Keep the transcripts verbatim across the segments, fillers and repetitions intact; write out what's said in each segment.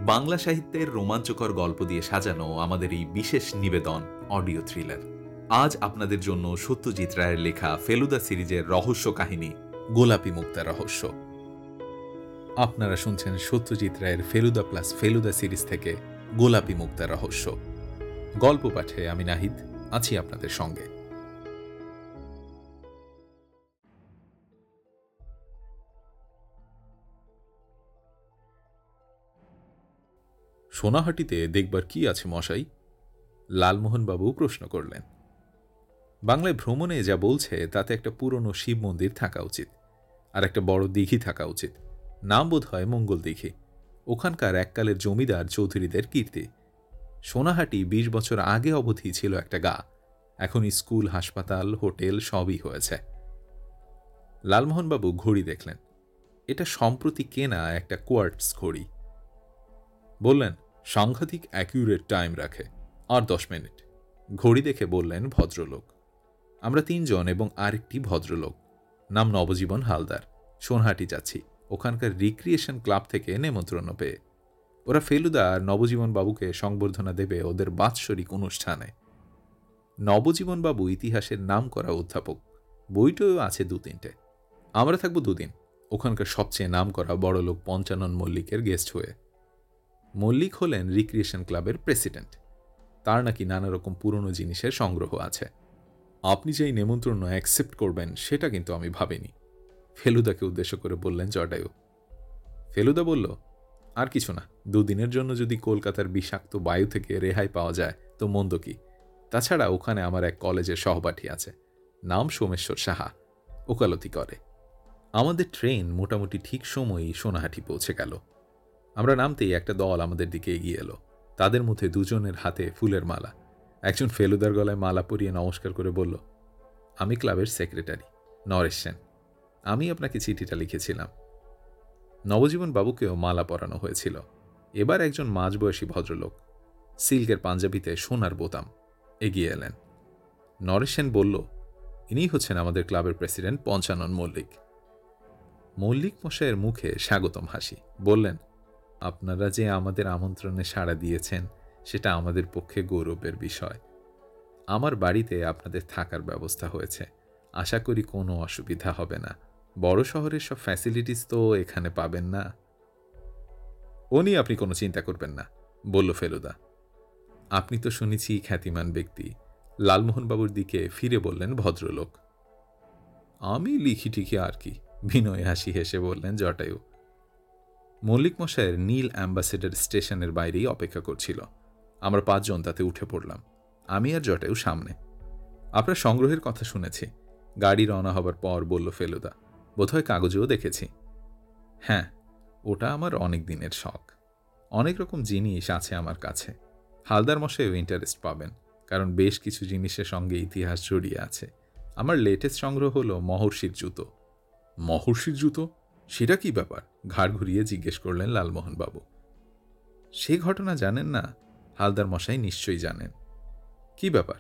বাংলা সাহিত্যের রোমাঞ্চকর গল্প দিয়ে সাজানো আমাদের এই বিশেষ নিবেদন অডিও থ্রিলার। আজ আপনাদের জন্য সত্যজিৎ রায়ের লেখা ফেলুদা সিরিজের রহস্য কাহিনী গোলাপী মুক্তা রহস্য। আপনারা শুনছেন সত্যজিৎ রায়ের ফেলুদা প্লাস ফেলুদা সিরিজ থেকে গোলাপী মুক্তা রহস্য। গল্প পাঠে আমি নাহিদ আছি আপনাদের সঙ্গে। সোনাহাটিতে দেখবার কি আছে মশাই? লালমোহনবাবু প্রশ্ন করলেন। বাংলায় ভ্রমণে যা বলছে তাতে একটা পুরনো শিব মন্দির থাকা উচিত, আর একটা বড় দিঘি থাকা উচিত। নাম বোধ হয় মঙ্গল দিঘি। ওখানকার এককালের জমিদার চৌধুরীদের কীর্তি। সোনাহাটি বিশ বছর আগে অবধি ছিল একটা গা, এখন স্কুল, হাসপাতাল, হোটেল সবই হয়েছে। লালমোহনবাবু ঘড়ি দেখলেন। এটা সম্প্রতি কেনা একটা কোয়ার্টস ঘড়ি। বললেন, সাংঘাতিক অ্যাকিউরেট টাইম রাখে, আর দশ মিনিট। ঘড়ি দেখে বললেন, ভদ্রলোক। আমরা তিনজন এবং আরেকটি ভদ্রলোক, নাম নবজীবন হালদার, সোনহাটি যাচ্ছি ওখানকার রিক্রিয়েশন ক্লাব থেকে নেমন্ত্রণ পেয়ে। ওরা ফেলুদা আর নবজীবন বাবুকে সংবর্ধনা দেবে ওদের বাৎসরিক অনুষ্ঠানে। নবজীবন বাবু ইতিহাসের নাম করা অধ্যাপক, বইটও আছে দু তিনটে। আমরা থাকবো দুদিন ওখানকার সবচেয়ে নাম করা বড়লোক পঞ্চানন মল্লিকের গেস্ট হয়ে। মল্লিক হলেন রিক্রিয়েশন ক্লাবের প্রেসিডেন্ট। তার নাকি নানা রকম পুরনো জিনিসের সংগ্রহ আছে। আপনি যে এই নেমন্ত্রণ অ্যাকসেপ্ট করবেন সেটা কিন্তু আমি ভাবিনি। ফেলুদাকে উদ্দেশ্য করে বললেন জটায়ু। ফেলুদা বলল, আর কিছু না, দুদিনের জন্য যদি কলকাতার বিষাক্ত বায়ু থেকে রেহাই পাওয়া যায় তো মন্দ কি। তাছাড়া ওখানে আমার এক কলেজের সহপাঠী আছে, নাম সোমেশ্বর সাহা, ওকালতি করে। আমাদের ট্রেন মোটামুটি ঠিক সময়ই সোনাহাটি পৌঁছে গেল। আমরা নামতেই একটা দল আমাদের দিকে এগিয়ে এলো। তাদের মধ্যে দুজনের হাতে ফুলের মালা। একজন ফেলুদার গলায় মালা পরিয়ে নমস্কার করে বলল, আমি ক্লাবের সেক্রেটারি নরেশ সেন। আমি আপনাকে চিঠিটা লিখেছিলাম। নবজীবন বাবুকেও মালা পরানো হয়েছিল। এবার একজন মাঝবয়সী ভদ্রলোক, সিল্কের পাঞ্জাবিতে সোনার বোতাম, এগিয়ে এলেন। নরেশ সেন বলল, ইনি হচ্ছেন আমাদের ক্লাবের প্রেসিডেন্ট পঞ্চানন মল্লিক। মল্লিক মশাইয়ের মুখে স্বাগতম হাসি। বললেন, আপনারা যে আমাদের আমন্ত্রণে সাড়া দিয়েছেন সেটা আমাদের পক্ষে গৌরবের বিষয়। আমার বাড়িতে আপনাদের থাকার ব্যবস্থা হয়েছে, আশা করি কোনো অসুবিধা হবে না। বড় শহরের সব ফ্যাসিলিটিস তো এখানে পাবেন না। ও নিয়ে আপনি কোনো চিন্তা করবেন না, বলল ফেলুদা। আপনি তো শুনেছি খ্যাতিমান ব্যক্তি। লালমোহনবাবুর দিকে ফিরে বললেন ভদ্রলোক। আমি লিখি ঠিকই আর কি, বিনয় হাসি হেসে বললেন জটায়ু। মল্লিক মশাইয়ের নীল অ্যাম্বাসেডর স্টেশনের বাইরেই অপেক্ষা করছিল। আমরা পাঁচজন তাতে উঠে পড়লাম, আমি আর জটায়ু সামনে। আপনার সংগ্রহের কথা শুনেছি, গাড়ি রওনা হবার পর বলল ফেলুদা। বোধহয় কাগজেও দেখেছি। হ্যাঁ, ওটা আমার অনেক দিনের শখ। অনেক রকম জিনিস আছে আমার কাছে। হালদার মশাইও ইন্টারেস্ট পাবেন, কারণ বেশ কিছু জিনিসের সঙ্গে ইতিহাস জড়িয়ে আছে। আমার লেটেস্ট সংগ্রহ হলো মহর্ষির জুতো। মহর্ষির জুতো? সেটা কি ব্যাপার? ঘাড় ঘুরিয়ে জিজ্ঞেস করলেন লালমোহনবাবু। সে ঘটনা জানেন না? হালদার মশাই নিশ্চয়ই জানেন। কি ব্যাপার?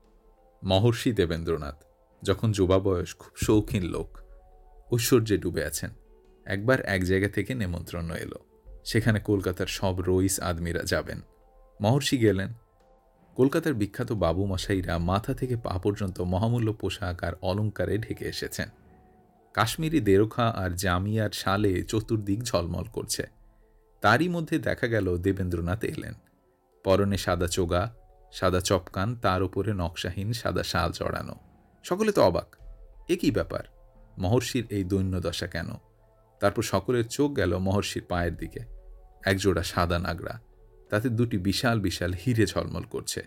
মহর্ষি দেবেন্দ্রনাথ যখন যুবা বয়স, খুব শৌখিন লোক, ঐশ্বর্যে ডুবে আছেন। একবার এক জায়গা থেকে নেমন্ত্রণ এলো, সেখানে কলকাতার সব রইস আদমিরা যাবেন। মহর্ষি গেলেন। কলকাতার বিখ্যাত বাবু মশাইরা মাথা থেকে পা পর্যন্ত মহামূল্য পোশাক আর অলঙ্কারে ঢেকে এসেছেন। কাশ্মীরি দেরোখা আর জামিয়ার শালে চতুর্দিক ঝলমল করছে। তারই মধ্যে দেখা গেল দেবেন্দ্রনাথ এলেন। পরনে সাদা চোগা, সাদা চপকান, তার উপরে নকশাহীন সাদা শাল জড়ানো। সকলে তো অবাক, এ কি ব্যাপার? মহর্ষির এই দৈন্যদশা কেন? তারপর সকলের চোখ গেল মহর্ষির পায়ের দিকে। একজোড়া সাদা নাগরা, তাতে দুটি বিশাল বিশাল হিরে ঝলমল করছে।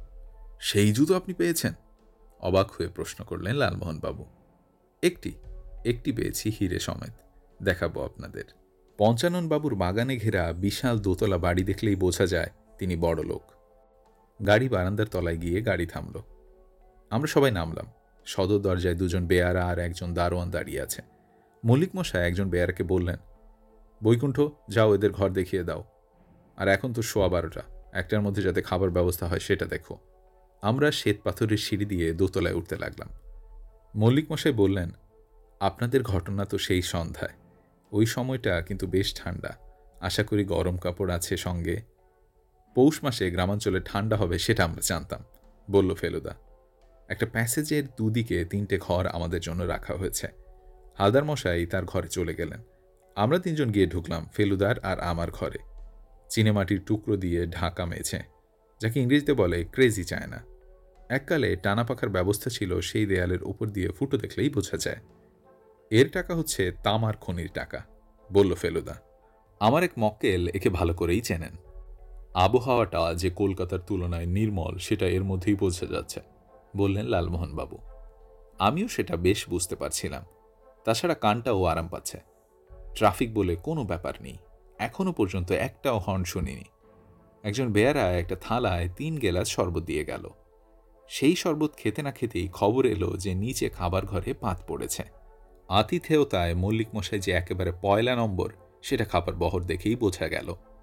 সেই জুতো আপনি পেয়েছেন? অবাক হয়ে প্রশ্ন করলেন লালমোহনবাবু। একটি একটি পেয়েছি হিরে সমেত, দেখাবো আপনাদের। পঞ্চানন বাবুর বাগানে ঘেরা বিশাল দোতলা বাড়ি দেখলেই বোঝা যায় তিনি বড় লোক। গাড়ি বারান্দার তলায় গিয়ে গাড়ি থামল। আমরা সবাই নামলাম। সদর দরজায় দুজন বেয়ারা আর একজন দারোয়ান দাঁড়িয়ে আছে। মল্লিক মশাই একজন বেয়ারাকে বললেন, বৈকুণ্ঠ, যাও এদের ঘর দেখিয়ে দাও। আর এখন তো সোয়া বারোটা, একটার মধ্যে যাতে খাবার ব্যবস্থা হয় সেটা দেখো। আমরা শ্বেত পাথরের সিঁড়ি দিয়ে দোতলায় উঠতে লাগলাম। মল্লিক মশাই বললেন, আপনাদের ঘটনা তো সেই সন্ধ্যায়, ওই সময়টা কিন্তু বেশ ঠান্ডা। আশা করি গরম কাপড় আছে সঙ্গে। পৌষ মাসে গ্রামাঞ্চলে ঠান্ডা হবে সেটা আমরা জানতাম, বলল ফেলুদা। একটা প্যাসেজের দুদিকে তিনটে ঘর আমাদের জন্য রাখা হয়েছে। হালদার মশাই তার ঘরে চলে গেলেন। আমরা তিনজন গিয়ে ঢুকলাম ফেলুদার আর আমার ঘরে। চিনেমাটির টুকরো দিয়ে ঢাকা মেঝে, যাকে ইংরেজিতে বলে ক্রেজি চায়না। এককালে টানা পাখার ব্যবস্থা ছিল, সেই দেয়ালের উপর দিয়ে ফুটো দেখলেই বোঝা যায়। এর টাকা হচ্ছে তামার খনির টাকা, বলল ফেলুদা। আমার এক মক্কেল একে ভালো করেই চেনেন। আবহাওয়াটা যে কলকাতার তুলনায় নির্মল সেটা এর মধ্যেই বোঝা যাচ্ছে, বললেন লালমোহনবাবু। আমিও সেটা বেশ বুঝতে পারছিলাম। তাছাড়া কানটাও আরাম পাচ্ছে। ট্রাফিক বলে কোনো ব্যাপার নেই। এখনো পর্যন্ত একটাও হর্ন শুনিনি। একজন বেয়ারা একটা থালায় তিন গেলাস শরবত দিয়ে গেল। সেই শরবত খেতে না খেতেই খবর এলো যে নিচে খাবার ঘরে পাত পড়েছে। আতিথেয়তায় মল্লিক মশাই যে একেবারে পয়লা নম্বর, সেটা খাবার বহর দেখেই বোঝা গেল।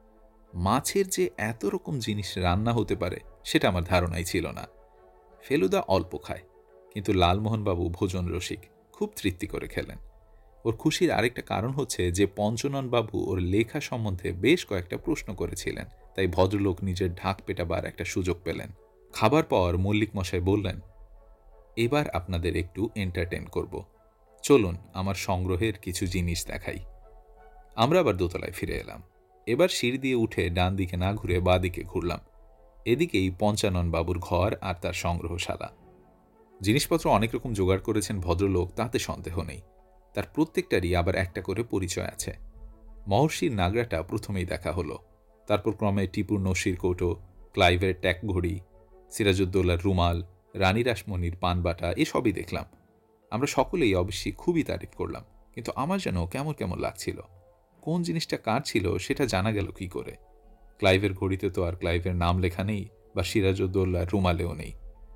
মাছের যে এত রকম জিনিস রান্না হতে পারে সেটা আমার ধারণাই ছিল না। ফেলুদা অল্প খায়, কিন্তু লালমোহনবাবু ভোজন রসিক, খুব তৃপ্তি করে খেলেন। ওর খুশির আরেকটা কারণ হচ্ছে যে পঞ্চননবাবু ওর লেখা সম্বন্ধে বেশ কয়েকটা প্রশ্ন করেছিলেন, তাই ভদ্রলোক নিজের ঢাক পেটাবার একটা সুযোগ পেলেন। খাবার পর মল্লিক মশাই বললেন, এবার আপনাদের একটু এন্টারটেন করব। চলুন আমার সংগ্রহের কিছু জিনিস দেখাই। আমরা আবার দোতলায় ফিরে এলাম। এবার সিঁড়ি দিয়ে উঠে ডান দিকে না ঘুরে বাঁ দিকে ঘুরলাম। এদিকেই পঞ্চানন বাবুর ঘর আর তার সংগ্রহশালা। জিনিসপত্র অনেক রকম জোগাড় করেছেন ভদ্রলোক, তাতে সন্দেহ নেই। তার প্রত্যেকটারই আবার একটা করে পরিচয় আছে। মহর্ষির নাগরাটা প্রথমেই দেখা হলো। তারপর ক্রমে টিপুর নসির কৌটো, ক্লাইভের ট্যাক ঘড়ি, সিরাজউদ্দৌলার রুমাল, রানী রাসমণির পানবাটা, এসবই দেখলাম। আমরা সকলেই অবশ্যই খুবই তারিফ করলাম, কিন্তু আমার যেন কেমন কেমন লাগছিল। কোন জিনিসটা কার ছিল সেটা জানা গেল কি করে? ক্লাইভের ঘড়িতে তো আর ক্লাইভের নাম লেখা নেই, বা সিরাজউদ্দৌলার রুমালেও নেই।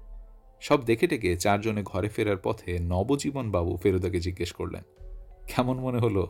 সব দেখে টেকে চারজনে ঘরে ফেরার পথে নবজীবন বাবু ফেলুদাকে জিজ্ঞেস করলেন, কেমন মনে হলো?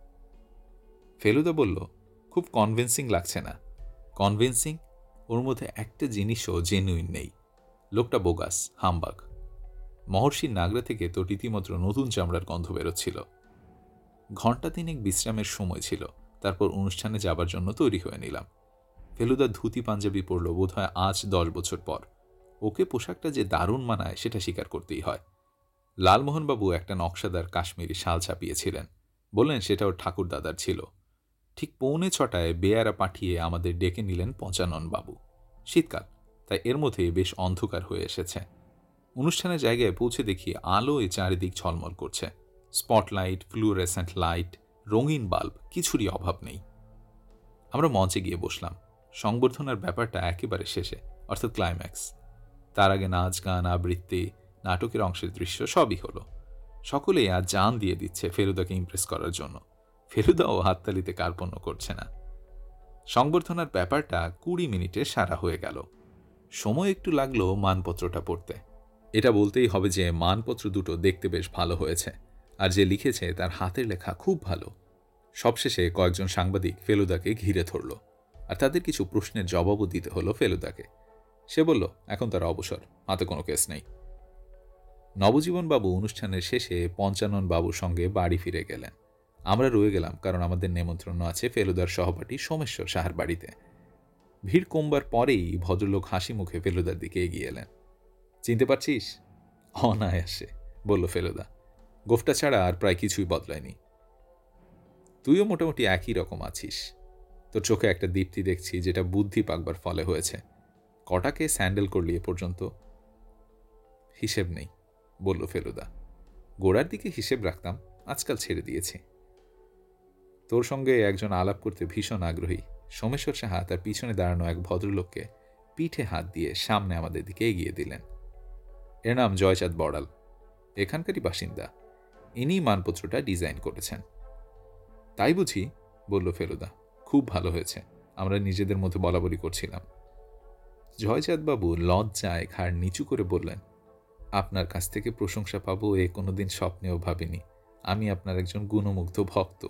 ফেলুদা বলল, খুব কনভিন্সিং লাগছে না। কনভিন্সিং? ওর মধ্যে একটা জিনিসও জেনুইন নেই। লোকটা বোগাস, হামবাগ। মহর্ষির নাগরা থেকে তো রীতিমাত্র নতুন চামড়ার গন্ধ বেরোচ্ছিল। ঘণ্টা তিনেক বিশ্রামের সময় ছিল, তারপর অনুষ্ঠানে যাবার জন্য তৈরি হয়ে নিলাম। ফেলুদা ধুতি পাঞ্জাবি পরল বোধহয় আজ দশ বছর পর। ওকে পোশাকটা যে দারুণ মানায় সেটা স্বীকার করতেই হয়। লালমোহনবাবু একটা নকশাদার কাশ্মীরি শাল ছাপিয়েছিলেন, বললেন সেটা ওর ঠাকুর দাদার ছিল। ঠিক পৌনে ছটায় বেয়ারা পাঠিয়ে আমাদের ডেকে নিলেন পঞ্চানন বাবু। শীতকাল, তাই এর মধ্যে বেশ অন্ধকার হয়ে এসেছে। অনুষ্ঠানের জায়গায় পৌঁছে দেখি আলোয় চারিদিক ঝলমল করছে। স্পটলাইট, ফ্লুরেসেন্ট লাইট, রঙিন বাল্ব, কিছুরই অভাব নেই। আমরা মঞ্চে গিয়ে বসলাম। সংবর্ধনার ব্যাপারটা একেবারে শেষে, অর্থাৎ ক্লাইম্যাক্স। তার আগে নাচ, গান, আবৃত্তি, নাটকের অংশের দৃশ্য সবই হলো। সকলেই আজ জান দিয়ে দিচ্ছে ফেলুদাকে ইমপ্রেস করার জন্য। ফেলুদাও হাততালিতে কার্পণ্য করছে না। সংবর্ধনার ব্যাপারটা কুড়ি মিনিটে সারা হয়ে গেল। সময় একটু লাগলো মানপত্রটা পড়তে। এটা বলতেই হবে যে মানপত্র দুটো দেখতে বেশ ভালো হয়েছে, আর যে লিখেছে তার হাতের লেখা খুব ভালো। সবশেষে কয়েকজন সাংবাদিক ফেলুদাকে ঘিরে ধরল, আর তাদের কিছু প্রশ্নের জবাবও দিতে হলো ফেলুদাকে। সে বলল এখন তার অবসর, হাতে কোনো কেস নেই। নবজীবনবাবু অনুষ্ঠানের শেষে পঞ্চানন বাবুর সঙ্গে বাড়ি ফিরে গেলেন। আমরা রয়ে গেলাম, কারণ আমাদের নেমন্ত্রণ আছে ফেলুদার সহপাঠী সোমেশ্বর সাহার বাড়িতে। ভিড় কমবার পরেই ভদ্রলোক হাসি মুখে ফেলুদার দিকে এগিয়ে এলেন। চিনতে পারছিস? অনায়াসে, বলল ফেলুদা। গোফটা ছাড়া আর প্রায় কিছুই বদলায়নি। তুইও মোটামুটি একই রকম আছিস। তোর চোখে একটা দীপ্তি দেখছি, যেটা বুদ্ধি পাকবার ফলে হয়েছে। কটাকে স্যান্ডেল করলি এ পর্যন্ত? হিসেব নেই, বলল ফেলুদা। গোড়ার দিকে হিসেব রাখতাম, আজকাল ছেড়ে দিয়েছি। তোর সঙ্গে একজন আলাপ করতে ভীষণ আগ্রহী। সোমেশ্বর সাহা তার পিছনে দাঁড়ানো এক ভদ্রলোককে পিঠে হাত দিয়ে সামনে আমাদের দিকে এগিয়ে দিলেন। এর নাম জয়চাঁদ বড়াল, এখানকারই বাসিন্দা। ইনি মানপত্রটা ডিজাইন করেছেন। তাই বুঝি, বলল ফেলুদা। খুব ভালো হয়েছে, আমরা নিজেদের মধ্যে বলাবলি করছিলাম। জয়চাঁদবাবু লজ্জায় ঘাড় নিচু করে বললেন, আপনার কাছ থেকে প্রশংসা পাবো এ কোনোদিন স্বপ্নেও ভাবিনি। আমি আপনার একজন গুণমুগ্ধ ভক্ত।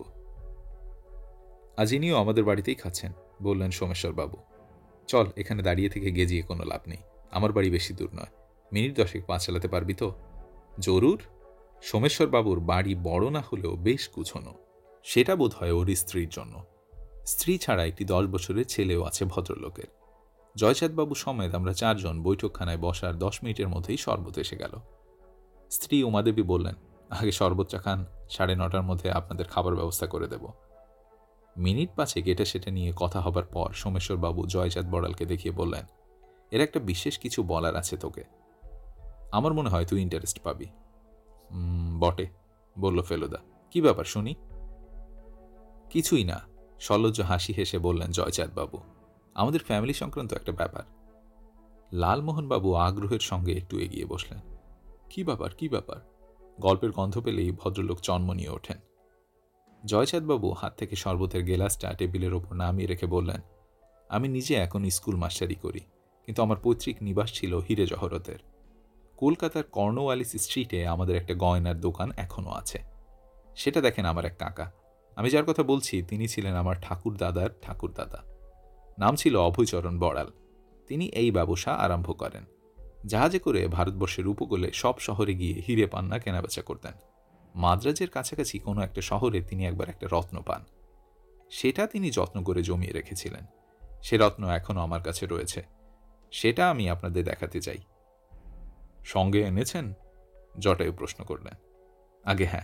আজ ইনিও আমাদের বাড়িতেই খাচ্ছেন, বললেন সোমেশ্বরবাবু। চল, এখানে দাঁড়িয়ে থেকে গেজিয়ে কোনো লাভ নেই। আমার বাড়ি বেশি দূর নয়, মিনিট দশেক পা চালাতে পারবি তো? জরুর। সোমেশ্বরবাবুর বাড়ি বড় না হলেও বেশ গুছনো। সেটা বোধ হয় ওর স্ত্রীর জন্য। স্ত্রী ছাড়া একটি দশ বছরের ছেলেও আছে ভদ্রলোকের। জয়চাঁদবাবু সমেত আমরা চারজন বৈঠকখানায় বসার দশ মিনিটের মধ্যেই শরবত এসে গেল। স্ত্রী উমাদেবী বললেন, আগে শরবতটা খান, সাড়ে নটার মধ্যে আপনাদের খাবার ব্যবস্থা করে দেব। মিনিট পাঁচেক এটা সেটা নিয়ে কথা হবার পর সোমেশ্বরবাবু জয়চাঁদ বড়ালকে দেখিয়ে বললেন, এর একটা বিশেষ কিছু বলার আছে তোকে। আমার মনে হয় তুই ইন্টারেস্ট পাবি। বটে, বলল ফেলুদা। কি ব্যাপার শুনি? কিছুই না, সলজ্জ হাসি হেসে বললেন জয়চাঁদবাবু। আমাদের ফ্যামিলি সংক্রান্ত একটা ব্যাপার। লালমোহনবাবু আগ্রহের সঙ্গে একটু এগিয়ে বসলেন। কি ব্যাপার কি ব্যাপার? গল্পের গন্ধ পেলেই ভদ্রলোক চন্মনিয়ে ওঠেন। জয়চাঁদবাবু হাত থেকে শরবতের গেলাসটা টেবিলের ওপর নামিয়ে রেখে বললেন, আমি নিজে এখন স্কুল মাস্টারি করি, কিন্তু আমার পৈতৃক নিবাস ছিল হিরে জহরতের। কলকাতার কর্নওয়ালিস স্ট্রিটে আমাদের একটা গয়নার দোকান এখনও আছে। সেটা দেখেন আমার এক কাকা। আমি যার কথা বলছি তিনি ছিলেন আমার ঠাকুর দাদার ঠাকুর দাদা। নাম ছিল অভয়চরণ বড়াল। তিনি এই ব্যবসা আরম্ভ করেন। জাহাজে করে ভারতবর্ষের উপকূলে সব শহরে গিয়ে হিরে পান্না কেনাবেচা করতেন। মাদ্রাজের কাছাকাছি কোনো একটা শহরে তিনি একবার একটা রত্ন পান। সেটা তিনি যত্ন করে জমিয়ে রেখেছিলেন। সে রত্ন এখনও আমার কাছে রয়েছে। সেটা আমি আপনাদের দেখাতে চাই। সঙ্গে এনেছেন? জটায়ু প্রশ্ন করলেন। আগে হ্যাঁ।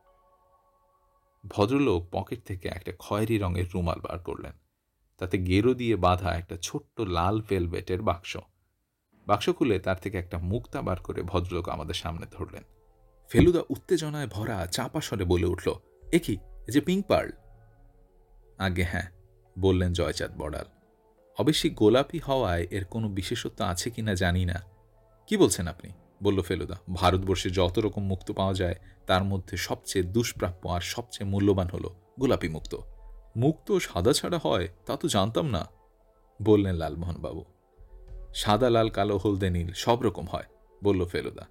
ভদ্রলোক পকেট থেকে একটা খয়েরি রঙের রুমাল বার করলেন। তাতে গেরো দিয়ে বাঁধা একটা ছোট্ট লাল ভেলভেটের বাক্স। বাক্স খুলে তার থেকে একটা মুক্তা বার করে ভদ্রলোক আমাদের সামনে ধরলেন। ফেলুদা উত্তেজনায় ভরা চাপা স্বরে বলে উঠল, এ কি, এ যে পিঙ্ক পার্ল? আগে হ্যাঁ, বললেন জয়চাঁদ বড়াল। অবশ্যই গোলাপি হওয়ায় এর কোনো বিশেষত্ব আছে কিনা জানি না। কি বলছেন আপনি? বলল ফেলুদা। ভারতবর্ষে যত রকম মুক্ত পাওয়া যায় তার মধ্যে সবচেয়ে দুষ্প্রাপ্য আর সবচেয়ে মূল্যবান হল গোলাপি মুক্ত। মুক্ত সাদা ছাড়া হয় তা তো জানতাম না, বললেন লালমোহনবাবু। সাদা, লাল, কালো, হলদে, নীল সব রকম হয়, বলল ফেলুদা।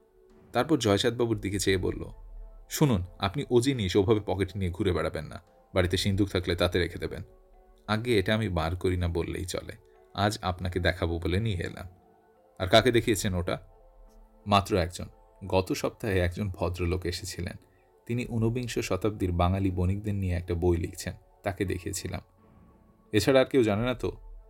তারপর জয়চাঁদবাবুর দিকে চেয়ে বলল, শুনুন, আপনি ও জিনিস ওভাবে পকেটে নিয়ে ঘুরে বেড়াবেন না। বাড়িতে সিন্দুক থাকলে তাতে রেখে দেবেন। আগে এটা আমি বার করি না বললেই চলে। আজ আপনাকে দেখাবো বলে নিয়ে এলাম। আর কাকে দেখিয়েছেন ওটা? মাত্র একজন। গত সপ্তাহে একজন ভদ্রলোক এসেছিলেন। তিনি ঊনবিংশ শতাব্দীর বাঙালি বণিকদের নিয়ে একটা বই লিখছেন, তাকে দেখিয়েছিলাম। এছাড়া আর কেউ জানে না তো?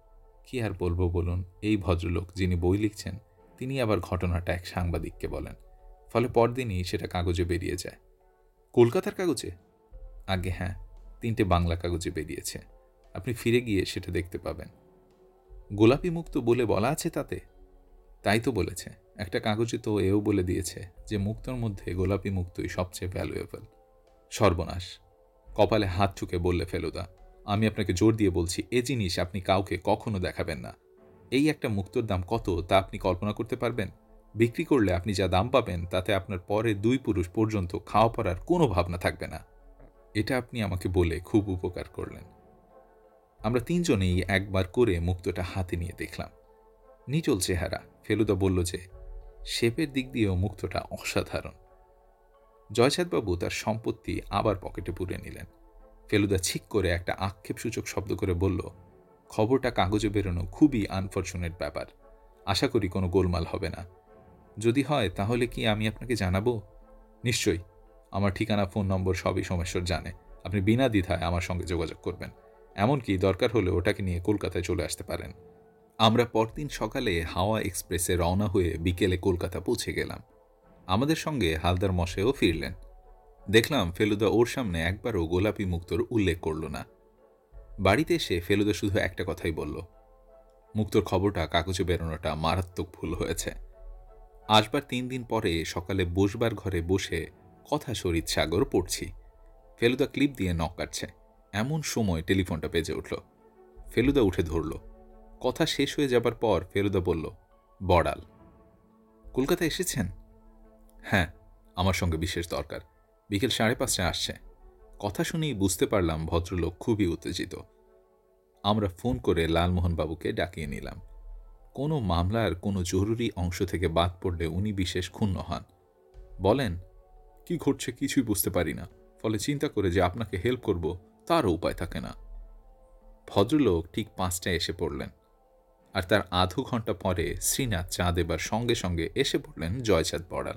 কি আর বলবো বলুন, এই ভদ্রলোক যিনি বই লিখছেন তিনি আবার ঘটনাটা এক সাংবাদিককে বলেন। ফলে পরদিনই সেটা কাগজে বেরিয়ে যায়। কলকাতার কাগজে? আগে হ্যাঁ, তিনটে বাংলা কাগজে বেরিয়েছে। আপনি ফিরে গিয়ে সেটা দেখতে পাবেন। গোলাপি মুক্ত বলে বলা আছে তাতে? তাই তো বলেছে। একটা কাগজে তো এও বলে দিয়েছে যে মুক্তর মধ্যে গোলাপি মুক্তই সবচেয়ে ভ্যালুয়েবল। সর্বনাশ, কপালে হাত ঠুকে বললে ফেলুদা। আমি আপনাকে জোর দিয়ে বলছি, এ জিনিস আপনি কাউকে কখনো দেখাবেন না। এই একটা মুক্তোর দাম কত তা আপনি কল্পনা করতে পারবেন? বিক্রি করলে আপনি যা দাম পাবেন তাতে আপনার পরে দুই পুরুষ পর্যন্ত খাওয়া পড়ার কোনো ভাবনা থাকবে না। এটা আপনি আমাকে বলে খুব উপকার করলেন। আমরা তিনজনেই একবার করে মুক্তোটা হাতে নিয়ে দেখলাম। নিচল চেহারা। ফেলুদা বলল যে শেপের দিক দিয়েও মুক্তোটা অসাধারণ। জয়চাঁদবাবু তার সম্পত্তি আবার পকেটে পুরে নিলেন। ফেলুদা ছিক করে একটা আক্ষেপসূচক শব্দ করে বলল, খবরটা কাগজে বেরোনো খুবই আনফরচুনেট ব্যাপার। আশা করি কোনো গোলমাল হবে না। যদি হয় তাহলে কি আমি আপনাকে জানাবো? নিশ্চয়ই। আমার ঠিকানা, ফোন নম্বর সবই সোমেশ্বর জানে। আপনি বিনা দ্বিধায় আমার সঙ্গে যোগাযোগ করবেন। এমনকি দরকার হলে ওটাকে নিয়ে কলকাতায় চলে আসতে পারেন। আমরা পরদিন সকালে হাওয়া এক্সপ্রেসে রওনা হয়ে বিকেলে কলকাতা পৌঁছে গেলাম। আমাদের সঙ্গে হালদার মশাইও ফিরলেন। দেখলাম ফেলুদা ওর সামনে একবারও গোলাপি মুক্তোর উল্লেখ করল না। বাড়িতে এসে ফেলুদা শুধু একটা কথাই বলল, মুক্তোর খবরটা কাগজে বেরোনোটা মারাত্মক ভুল হয়েছে। আসবার তিন দিন পরে সকালে বসবার ঘরে বসে কথা শরীর সাগর পড়ছি। ফেলুদা ক্লিপ দিয়ে নক কাটছে। এমন সময় টেলিফোনটা বেজে উঠল। ফেলুদা উঠে ধরল। কথা শেষ হয়ে যাবার পর ফেলুদা বলল, বড়াল। কলকাতা এসেছেন? হ্যাঁ, আমার সঙ্গে বিশেষ দরকার। বিকেল সাড়ে পাঁচটায় আসছে। কথা শুনেই বুঝতে পারলাম ভদ্রলোক খুবই উত্তেজিত। আমরা ফোন করে লালমোহনবাবুকে ডাকিয়ে নিলাম। কোনো মামলার কোনো জরুরি অংশ থেকে বাদ পড়লে উনি বিশেষ ক্ষুণ্ণ হন। বলেন, কি ঘটছে কিছুই বুঝতে পারি না, ফলে চিন্তা করে যে আপনাকে হেল্প করব তারও উপায় থাকে না। ভদ্রলোক ঠিক পাঁচটায় এসে পড়লেন। আর তার আধো ঘন্টা পরে শ্রীনাথ চা দেবার সঙ্গে সঙ্গে এসে পড়লেন জয়চাঁদ বড়াল।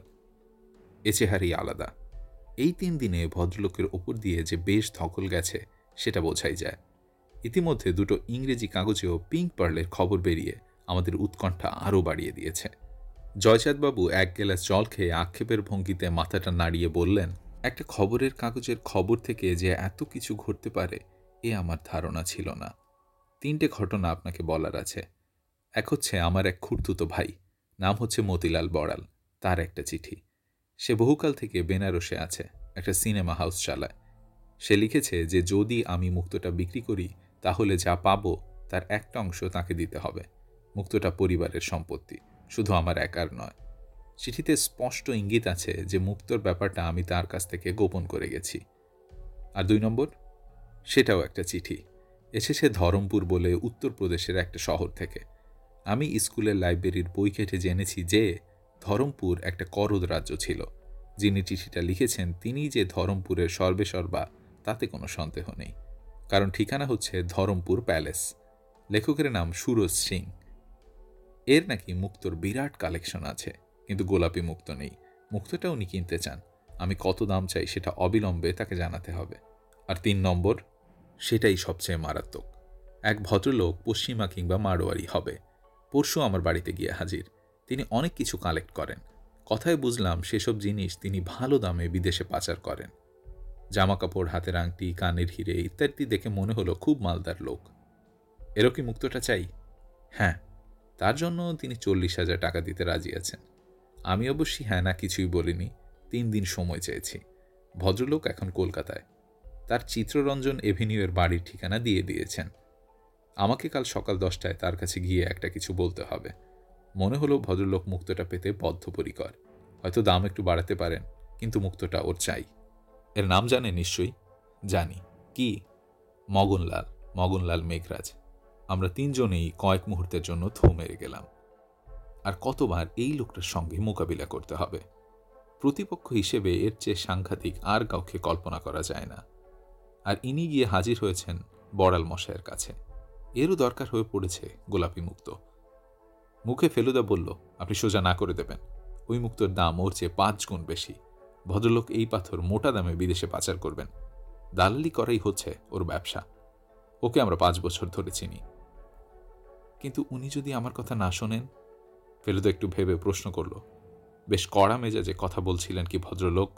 এ চেহারাই আলাদা। এই তিন দিনে ভদ্রলোকের ওপর দিয়ে যে বেশ ধকল গেছে সেটা বোঝাই যায়। ইতিমধ্যে দুটো ইংরেজি কাগজেও পিঙ্ক পার্লের খবর বেরিয়ে আমাদের উৎকণ্ঠা আরও বাড়িয়ে দিয়েছে। জয়চাঁদবাবু এক গ্লাস জল খেয়ে আক্ষেপের ভঙ্গিতে মাথাটা নাড়িয়ে বললেন, একটা খবরের কাগজের খবর থেকে যে এত কিছু ঘটতে পারে এ আমার ধারণা ছিল না। তিনটে ঘটনা আপনাকে বলার আছে। এক হচ্ছে আমার এক খুড়তুতো ভাই, নাম হচ্ছে মতিলাল বড়াল, তার একটা চিঠি। সে বহুকাল থেকে বেনারসে আছে, একটা সিনেমা হাউস চালায়। সে লিখেছে যে যদি আমি মুক্তটা বিক্রি করি তাহলে যা পাবো তার একটা অংশ তাকে দিতে হবে। মুক্তটা পরিবারের সম্পত্তি, শুধু আমার একার নয়। চিঠিতে স্পষ্ট ইঙ্গিত আছে যে মুক্তর ব্যাপারটা আমি তার কাছ থেকে গোপন করে গেছি। আর দুই নম্বর, সেটাও একটা চিঠি, এসেছে ধরমপুর বলে উত্তরপ্রদেশের একটা শহর থেকে। আমি স্কুলের লাইব্রেরির বই ঘেঁটে জেনেছি যে ধরমপুর একটা করদ রাজ্য ছিল। যিনি চিঠিটা লিখেছেন তিনি যে ধরমপুরের সর্বেসর্বা তাতে কোনো সন্দেহ নেই, কারণ ঠিকানা হচ্ছে ধরমপুর প্যালেস। লেখকের নাম সুরজ সিং। এর নাকি মুক্তোর বিরাট কালেকশন আছে, কিন্তু গোলাপি মুক্তো নেই। মুক্তোটা উনি কিনতে চান, আমি কত দাম চাই সেটা অবিলম্বে তাকে জানাতে হবে। আর তিন নম্বর, সেটাই সবচেয়ে মারাত্মক। এক ভদ্রলোক পশ্চিমা কিংবা মারোয়ারি হবে, পরশু আমার বাড়িতে গিয়ে হাজির। তিনি অনেক কিছু কালেক্ট করেন। কথায় বুঝলাম সেসব জিনিস তিনি ভালো দামে বিদেশে পাচার করেন। জামাকাপড়, হাতের আংটি, কানের হিরে ইত্যাদি দেখে মনে হলো খুব মালদার লোক। এরও কি মুক্তটা চাই? হ্যাঁ, তার জন্য তিনি চল্লিশ হাজার টাকা দিতে রাজি আছেন। আমি অবশ্যই হ্যাঁ না কিছুই বলিনি, তিন দিন সময় চেয়েছি। ভদ্রলোক এখন কলকাতায়, তার চিত্ররঞ্জন এভিনিউয়ের বাড়ির ঠিকানা দিয়ে দিয়েছেন। আমাকে কাল সকাল দশটায় তার কাছে গিয়ে একটা কিছু বলতে হবে। মনে হলো ভদ্রলোক মুক্তটা পেতে বদ্ধপরিকর। হয়তো দাম একটু বাড়াতে পারেন, কিন্তু মুক্তটা ওর চাই। এর নাম জানে নিশ্চয়ই? জানি। কি? মগনলাল, মগনলাল মেঘরাজ। আমরা তিনজনেই কয়েক মুহূর্তের জন্য থু মেরে গেলাম। আর কতবার এই লোকটার সঙ্গে মোকাবিলা করতে হবে? প্রতিপক্ষ হিসেবে এর চেয়ে সাংঘাতিক আর কাউকে কল্পনা করা যায় না। আর ইনি গিয়ে হাজির হয়েছেন বড়াল মশাইয়ের কাছে। এরও দরকার হয়ে পড়েছে গোলাপি মুক্ত। মুখে ফেলুদা বলল, আপনি সোজা না করে দেবেন। ওই মুক্তোর দাম ওর চেয়ে পাঁচ গুণ বেশি। ভদ্রলোক এই পাথর মোটা দামে বিদেশে পাচার করবেন। দালালি করাই হচ্ছে ওর ব্যবসা। ওকে আমরা পাঁচ বছর ধরে চিনি। কিন্তু উনি যদি আমার কথা না শোনেন? ফেলুদা একটু ভেবে প্রশ্ন করল, বেশ কড়া মেজাজে কথা বলছিলেন কি ভদ্রলোক?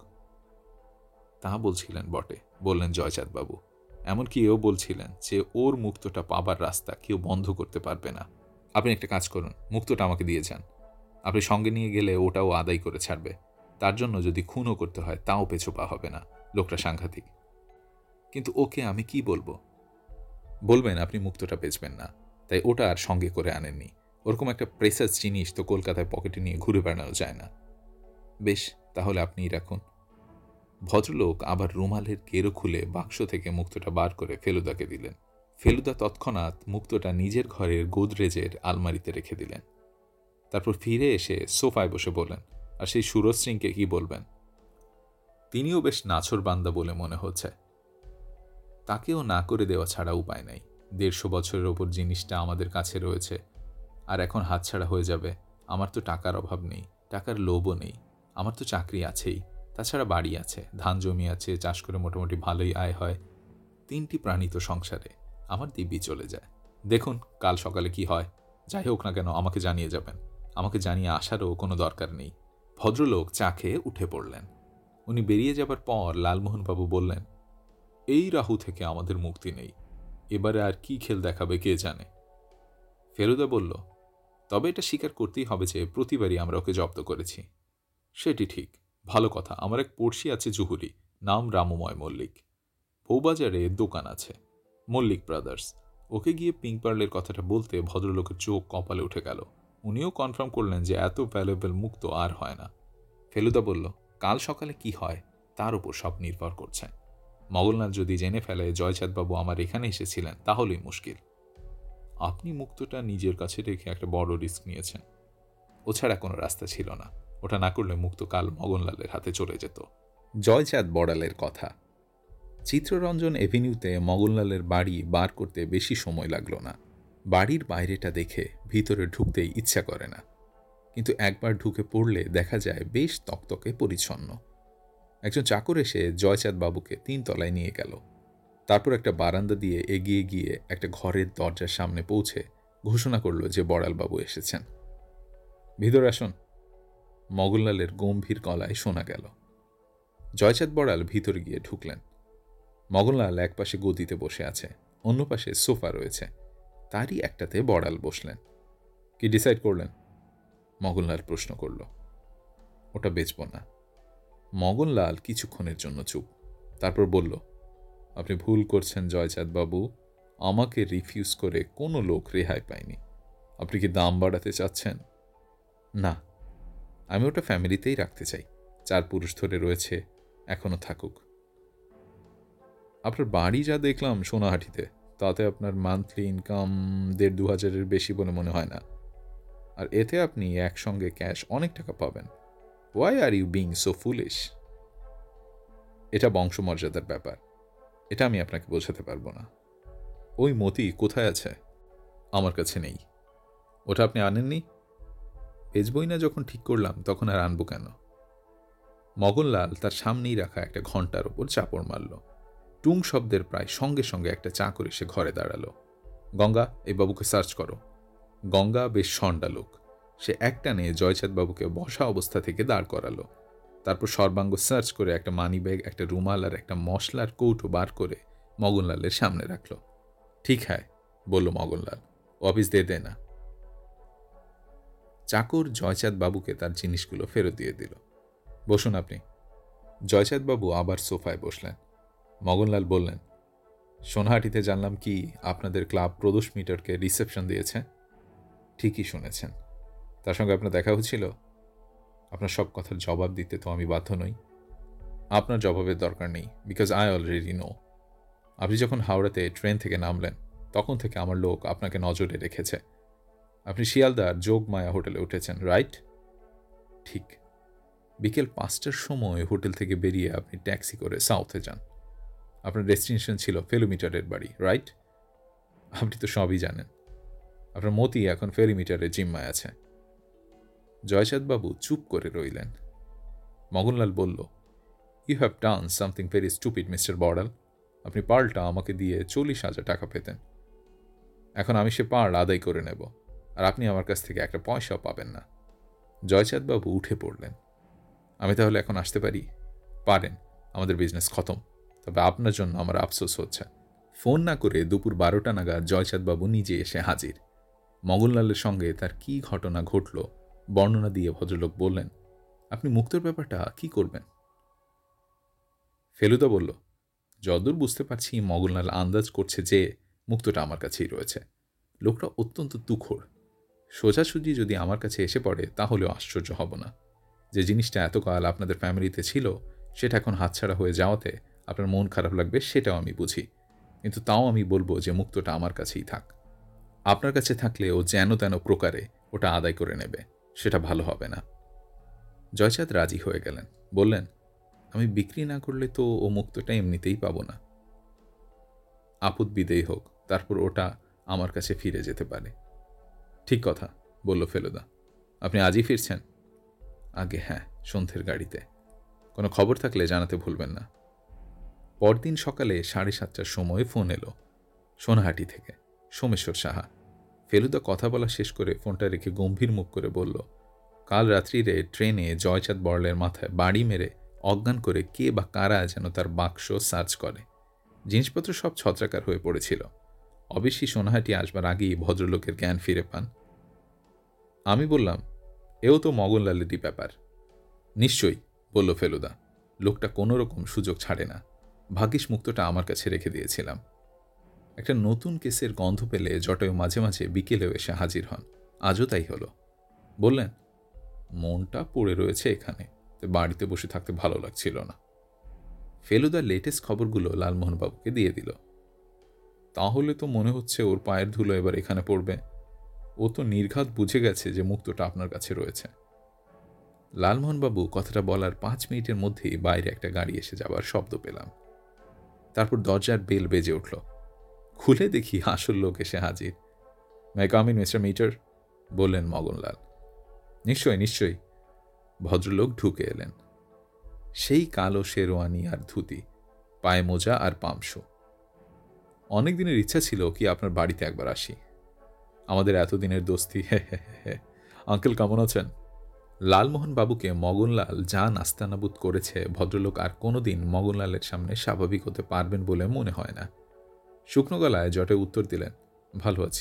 তা বলছিলেন বটে, বললেন জয়চাঁদবাবু। এমনকি এও বলছিলেন যে ওর মুক্তটা পাবার রাস্তা কেউ বন্ধ করতে পারবে না। আপনি একটা কাজ করুন, মুক্তটা আমাকে দিয়ে যান। আপনি সঙ্গে নিয়ে গেলে ওটাও আদায় করে ছাড়বে। তার জন্য যদি খুনও করতে হয় তাও পেছোপা হবে না। লোকটা সাংঘাতিক। কিন্তু ওকে আমি কি বলবো? বলবেন আপনি মুক্তটা বেচবেন না, তাই ওটা আর সঙ্গে করে আনেননি। ওরকম একটা প্রেসাস জিনিস তো কলকাতায় পকেটে নিয়ে ঘুরে বেড়ানো যায় না। বেশ, তাহলে আপনিই রাখুন। ভদ্রলোক আবার রুমালের কেরো খুলে বাক্স থেকে মুক্তটা বার করে ফেলুদাকে দিলেন। ফেলুদা তৎক্ষণাৎ মুক্তটা নিজের ঘরের গোদরেজের আলমারিতে রেখে দিলেন। তারপর ফিরে এসে সোফায় বসে বললেন, আর সেই সুরজ সিংকে কি বলবেন? তিনিও বেশ নাছর বান্দা বলে মনে হচ্ছে। তাকেও না করে দেওয়া ছাড়া উপায় নাই। দেড়শো বছরের ওপর জিনিসটা আমাদের কাছে রয়েছে, আর এখন হাতছাড়া হয়ে যাবে। আমার তো টাকার অভাব নেই, টাকার লোভও নেই। আমার তো চাকরি আছেই, তাছাড়া বাড়ি আছে, ধান জমি আছে, চাষ করে মোটামুটি ভালোই আয় হয়। তিনটি প্রাণী তো সংসারে, আমার দিব্যি চলে যায়। দেখুন কাল সকালে কি হয়। যাই হোক না কেন আমাকে জানিয়ে যাবেন। আমাকে জানিয়ে আসারও কোনো দরকার নেই। ভদ্রলোক চা খেয়ে উঠে পড়লেন। উনি বেরিয়ে যাবার পর লালমোহনবাবু বললেন, এই রাহু থেকে আমাদের মুক্তি নেই। এবারে আর কি খেল দেখাবে কে জানে। ফেলুদা বলল, তবে এটা স্বীকার করতেই হবে যে প্রতিবারই আমরা ওকে জব্দ করেছি। সেটি ঠিক, ভালো কথা। আমার এক পড়শি আছে জুহুরি, নাম রামময় মল্লিক। বউবাজারে দোকান আছে, মল্লিক ব্রাদার্স। ওকে গিয়ে পিঙ্ক পার্লের কথাটা বলতে ভদ্রলোকের চোখ কপালে উঠে গেল। উনিও কনফার্ম করলেন যে এত ভ্যালুয়েবল মুক্ত আর হয় না। ফেলুদা বলল, কাল সকালে কি হয় তার উপর সব নির্ভর করছে। মগনলাল যদি জেনে ফেলে জয়চাঁদবাবু আমার এখানে এসেছিলেন তাহলেই মুশকিল। আপনি মুক্তটা নিজের কাছে রেখে একটা বড় রিস্ক নিয়েছেন। ও ছাড়া কোনো রাস্তা ছিল না। ওটা না করলে মুক্ত কাল মগনলালের হাতে চলে যেত। জয়চাঁদ বড়ালের কথা। চিত্ররঞ্জন এভিনিউতে মগনলালের বাড়ি বার করতে বেশি সময় লাগল না। বাড়ির বাইরেটা দেখে ভিতরে ঢুকতেই ইচ্ছা করে না, কিন্তু একবার ঢুকে পড়লে দেখা যায় বেশ তকতকে পরিচ্ছন্ন। একজন চাকর এসে জয়চাঁদ বাবুকে তিন তলায় নিয়ে গেল। তারপর একটা বারান্দা দিয়ে এগিয়ে গিয়ে একটা ঘরের দরজার সামনে পৌঁছে ঘোষণা করল যে বড়ালবাবু এসেছেন। ভিতরে আসুন, মগনলালের গম্ভীর গলায় শোনা গেল। জয়চাঁদ বড়াল ভিতরে গিয়ে ঢুকলেন। মগনলাল একপাশে গদিতে বসে আছে, অন্য পাশে সোফা রয়েছে, তারই একটাতে বড়াল বসলেন। কি ডিসাইড করলেন? মগনলাল প্রশ্ন করল। ওটা বেচব না। মগনলাল কিছুক্ষণের জন্য চুপ, তারপর বলল, আপনি ভুল করছেন জয়চাঁদ বাবু, আমাকে রিফিউজ করে কোনো লোক রেহাই পায়নি। আপনি কি দাম বাড়াতে চাচ্ছেন? না, আমি ওটা ফ্যামিলিতেই রাখতে চাই। চার পুরুষ ধরে রয়েছে, এখনো থাকুক। আপনার বাড়ি যা দেখলাম সোনাহাটিতে, তাতে আপনার মান্থলি ইনকাম দেড় দু হাজারের বেশি বলে মনে হয় না। আর এতে আপনি একসঙ্গে ক্যাশ অনেক টাকা পাবেন। Why are you being so foolish? এটা বংশমর্যাদার ব্যাপার, এটা আমি আপনাকে বোঝাতে পারবো না। ওই মতি কোথায় আছে? আমার কাছে নেই। ওটা আপনি আনেননি? বেচবই না যখন ঠিক করলাম, তখন আর আনবো কেন? মগনলাল তার সামনেই রাখা একটা ঘণ্টার ওপর চাপড় মারল। টুং শব্দের প্রায় সঙ্গে সঙ্গে একটা চাকর এসে ঘরে দাঁড়ালো। গঙ্গা, এই বাবুকে সার্চ করো। গঙ্গা বেশ সন্ডা লোক, সে একটানে জয়চাঁদ বাবুকে বসা অবস্থা থেকে দাঁড় করালো। তারপর সর্বাঙ্গ সার্চ করে একটা মানি ব্যাগ, একটা রুমাল আর একটা মশলার কৌটো বার করে মগনলালের সামনে রাখল। ঠিক হ্যাঁ, বলল মগনলাল, অফিস দিয়ে দে না। চাকর জয়চাঁদ বাবুকে তার জিনিসগুলো ফেরত দিয়ে দিল। বসুন আপনি। জয়চাঁদ বাবু আবার সোফায় বসলেন। মগনলাল বললেন, সোনাহাটিতে জানলাম কি আপনাদের ক্লাব প্রদোষ মিটারকে রিসেপশন দিয়েছে? ঠিকই শুনেছেন। তার সঙ্গে আপনার দেখা হচ্ছিল? আপনার সব কথার জবাব দিতে তো আমি বাধ্য নই। আপনার জবাবের দরকার নেই, বিকজ আই অলরেডি নো। আপনি যখন হাওড়াতে ট্রেন থেকে নামলেন, তখন থেকে আমার লোক আপনাকে নজরে রেখেছে। আপনি শিয়ালদার যোগমায়া হোটেলে উঠেছেন, রাইট? ঠিক। বিকেল পাঁচটার সময় হোটেল থেকে বেরিয়ে আপনি ট্যাক্সি করে সাউথে যান। আপনার ডেস্টিনেশন ছিল ফেলোমিটারের বাড়ি, রাইট? আপনি তো সবই জানেন। আপনার মতি এখন ফেলোমিটারের জিম্মায় আছে। জয়চাঁদবাবু চুপ করে রইলেন। মগনলাল বলল, you have done something very stupid mister Boral. আপনি পার্লটা আমাকে দিয়ে চল্লিশ হাজার টাকা পেতেন। এখন আমি সে পার্ল আদায় করে নেব, আর আপনি আমার কাছ থেকে একটা পয়সাও পাবেন না। জয়চাঁদবাবু উঠে পড়লেন। আমি তাহলে এখন আসতে পারি? পারেন। আমাদের বিজনেস খতম। তবে আপনার জন্য আমার আফসোস হচ্ছে। ফোন না করে দুপুর বারোটা নাগাদ জয়চাঁদবাবু নিজে এসে হাজির। মগনলালের সঙ্গে তার কি ঘটনা ঘটল বর্ণনা দিয়ে ভদ্রলোক বললেন, আপনি মুক্তর ব্যাপারটা কি করবেন? ফেলুদা বলল, যতদূর বুঝতে পারছি মগনলাল আন্দাজ করছে যে মুক্তটা আমার কাছেই রয়েছে। লোকটা অত্যন্ত তুখোড়। সোজাসুজি যদি আমার কাছে এসে পড়ে তাহলেও আশ্চর্য হব না। যে জিনিসটা এতকাল আপনাদের ফ্যামিলিতে ছিল সেটা এখন হাতছাড়া হয়ে যাওয়াতে আপনার মন খারাপ লাগবে, সেটাও আমি বুঝি। কিন্তু তাও আমি বলবো যে মুক্তটা আমার কাছেই থাক। আপনার কাছে থাকলে ও যেন তেন প্রকারে ওটা আদায় করে নেবে, সেটা ভালো হবে না। জয়চাঁদ রাজি হয়ে গেলেন, বললেন, আমি বিক্রি না করলে তো ও মুক্তটা এমনিতেই পাবো না। আপদ বিদেয় হোক, তারপর ওটা আমার কাছে ফিরে যেতে পারে। ঠিক কথা, বলল ফেলুদা। আপনি আজই ফিরছেন? আগে হ্যাঁ, সন্ধ্যের গাড়িতে। কোনো খবর থাকলে জানাতে ভুলবেন না। পরদিন সকালে সাড়ে সাতটার সময় ফোন এলো সোনাহাটি থেকে, সোমেশ্বর সাহা। ফেলুদা কথা বলা শেষ করে ফোনটা রেখে গম্ভীর মুখ করে বলল, কাল রাত্রিরে ট্রেনে জয়চাঁদ বড়লের মাথায় বাড়ি মেরে অজ্ঞান করে কে বা কারা যেন তার বাক্স সার্চ করে। জিনিসপত্র সব ছত্রাকার হয়ে পড়েছিল। অবশ্যই সোনাহাটি আসবার আগেই ভদ্রলোকের জ্ঞান ফিরে পান। আমি বললাম, এও তো মগনলালেরই ব্যাপার। নিশ্চয়ই, বলল ফেলুদা। লোকটা কোনো রকম সুযোগ ছাড়ে না। ভাগ্যিস মুক্তটা আমার কাছে রেখে দিয়েছিলাম। একটা নতুন কেসের গন্ধ পেলে জটায়ু মাঝে মাঝে বিকেলেও এসে হাজির হন। আজও তাই হলো। বললেন, মনটা পড়ে রয়েছে এখানে, তো বাড়িতে বসে থাকতে ভালো লাগছিল না। ফেলুদার লেটেস্ট খবরগুলো লালমোহনবাবুকে দিয়ে দিল। তাহলে তো মনে হচ্ছে ওর পায়ের ধুলো এবার এখানে পড়বে। ও তো নির্ঘাত বুঝে গেছে যে মুক্তটা আপনার কাছে রয়েছে। লালমোহনবাবু কথাটা বলার পাঁচ মিনিটের মধ্যেই বাইরে একটা গাড়ি এসে যাবার শব্দ পেলাম। তারপর দরজার বেল বেজে উঠল। খুলে দেখি আসল লোক এসে হাজির। May come in mister Mitter, বললেন মগনলাল। নিশ্চয়ই নিশ্চয়ই। ভদ্রলোক ঢুকে এলেন। সেই কালো শেরওয়ানি আর ধুতি, পায়ে মোজা আর পামশু। অনেক দিনের ইচ্ছা ছিল কি আপনার বাড়িতে একবার আসি। আমাদের এতদিনের দোস্তি। আঙ্কেল কেমন আছেন? লালমোহন বাবুকে মগনলাল যা নাস্তানাবুদ করেছে ভদ্রলোক আর কোনোদিন মগনলালের সামনে স্বাভাবিক হতে পারবেন বলে মনে হয় না। শুকনো গলায় জটে উত্তর দিলেন, ভালো আছি।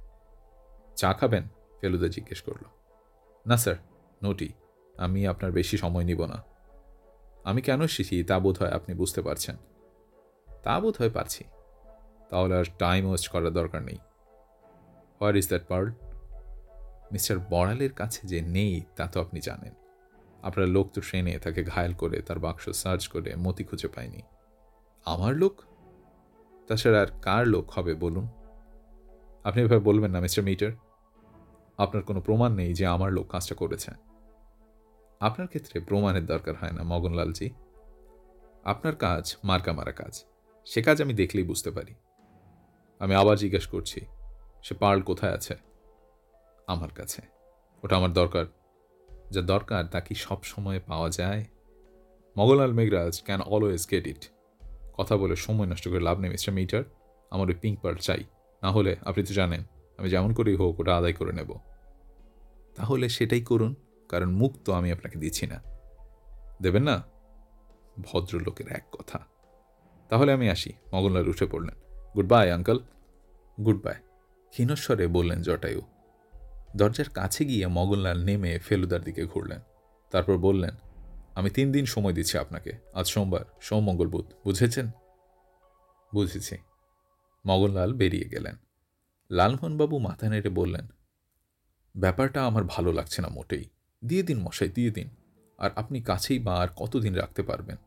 চা খাবেন? ফেলুদা জিজ্ঞেস করল। না স্যার, নোটি। আমি আপনার বেশি সময় নিব না। আমি কেন এসেছি তা বোধ হয় আপনি বুঝতে পারছেন। তা বোধ হয় পারছি। তাহলে আর টাইম ওয়েস্ট করার দরকার নেই। Where is that pearl? Mister বড়ালের কাছে যে নেই তা তো আপনি জানেন। আপনার লোক তো ট্রেনে তাকে ঘায়েল করে তার বাক্স সার্চ করে মতি খুঁজে পায়নি। আমার লোক? তাছাড়া আর কার লোক হবে বলুন? আপনি এভাবে বলবেন না মিস্টার মিটার। আপনার কোনো প্রমাণ নেই যে আমার লোক কাজটা করেছে। আপনার ক্ষেত্রে প্রমাণের দরকার হয় না মগনলালজি। আপনার কাজ মার্কা মারা কাজ। সে কাজ আমি দেখলেই বুঝতে পারি। আমি আবার জিজ্ঞেস করছি, সে পার্ল কোথায় আছে? আমার কাছে। ওটা আমার দরকার। যা দরকার তা কি সব সময় পাওয়া যায়? Maganlal Meghraj can always get it. কথা বলে সময় নষ্ট করে লাভ নেই মিস্টার মিটার। আমার ওই পিঙ্ক পার্ল চাই। না হলে আপনি তো জানেন আমি যেমন করেই হোক ওটা আদায় করে নেব। তাহলে সেটাই করুন, কারণ মুখ তো আমি আপনাকে দিচ্ছি না। দেবেন না? ভদ্রলোকের এক কথা। তাহলে আমি আসি। মগনলাল উঠে পড়লেন। Good bye uncle. Good bye, ক্ষীণস্বরে বললেন জটায়ু। দরজার কাছে গিয়ে মগনলাল নেমে ফেলুদার দিকে ঘুরলেন। তারপর বললেন, আমি তিন দিন সময় দিচ্ছি আপনাকে। আজ সোমবার, সোম মঙ্গল বুধ, বুঝেছেন? বুঝেছি। মগনলাল বেরিয়ে গেলেন। লালমোহনবাবু মাথা নেড়ে বললেন, ব্যাপারটা আমার ভালো লাগছে না মোটেই। দিয়ে দিন মশাই, দিয়ে দিন। আর আপনি কাছেই বা আর কতদিন রাখতে পারবেন?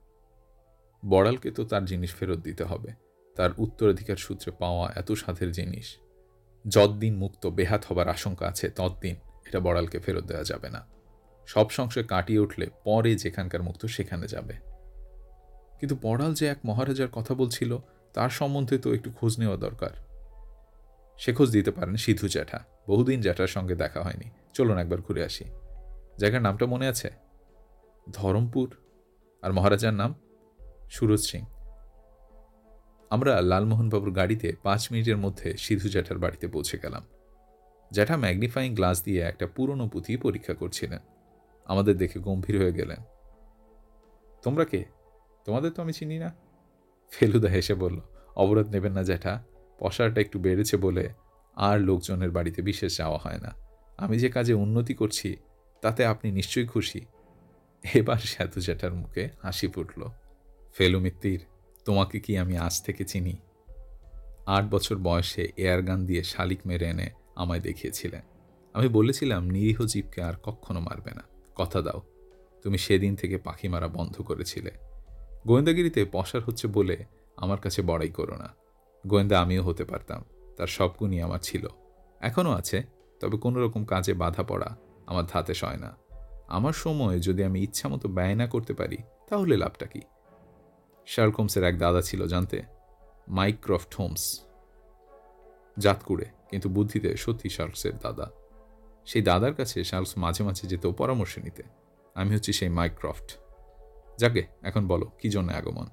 বড়ালকে তো তার জিনিস ফেরত দিতে হবে। তার উত্তরাধিকার সূত্রে পাওয়া এত সাধের জিনিস। যতদিন মুক্ত বেহাত হবার আশঙ্কা আছে ততদিন এটা বড়ালকে ফেরত দেওয়া যাবে না। সব সংশয় কাটিয়ে উঠলে পরে যেখানকার মুক্ত সেখানে যাবে। কিন্তু বড়াল যে এক মহারাজার কথা বলছিল তার সম্বন্ধে তো একটু খোঁজ নেওয়া দরকার। সে খোঁজ দিতে পারেন সিধু জ্যাঠা। বহুদিন জ্যাঠার সঙ্গে দেখা হয়নি। চলুন একবার ঘুরে আসি। জায়গার নামটা মনে আছে? ধরমপুর। আর মহারাজার নাম? সুরজ সিং। আমরা লালমোহনবাবুর গাড়িতে পাঁচ মিনিটের মধ্যে সিধু জ্যাঠার বাড়িতে পৌঁছে গেলাম। জ্যাঠা ম্যাগনিফাইং গ্লাস দিয়ে একটা পুরনো পুঁথি পরীক্ষা করছিলেন। আমাদের দেখে গম্ভীর হয়ে গেলেন। তোমরা কে? তোমাদের তো আমি চিনি না। ফেলুদা হেসে বলল, অবরোধ নেবেন না জ্যাঠা। পসারটা একটু বেড়েছে বলে আর লোকজনের বাড়িতে বিশেষ যাওয়া হয় না। আমি যে কাজে উন্নতি করছি তাতে আপনি নিশ্চয়ই খুশি। এবার সেতু জ্যাঠার মুখে হাসি ফুটল। ফেলু মিত্তির, তোমাকে কি আমি আজ থেকে চিনি? আট বছর বয়সে এয়ারগান দিয়ে শালিক মেরে এনে আমায় দেখিয়েছিলেন। আমি বলেছিলাম নিরীহ জীবকে আর কখনো মারবে না। কথা দাও। তুমি সেদিন থেকে পাখি মারা বন্ধ করেছিলে। গোয়েন্দাগিরিতে পসার হচ্ছে বলে আমার কাছে বড়াই করো না। গোয়েন্দা আমিও হতে পারতাম। তার সব গুণই আমার ছিল, এখনও আছে। তবে কোনো রকম কাজে বাধা পড়া আমার ধাতে সয় না। আমার সময় যদি আমি ইচ্ছা মতো ব্যয় না করতে পারি তাহলে লাভটা কি? শার্লক হোমসের এক দাদা ছিল জানতে, মাইক্রফট হোমস। জাতকুড়ে, কিন্তু বুদ্ধিতে সত্যি শার্লকসের দাদা। সেই দাদার কাছে শার্লস মাঝে মাঝে যেত পরামর্শ নিতে। আমি হচ্ছি সেই মাইক্রফট। যাকে এখন বলো কি জন্য আগমন?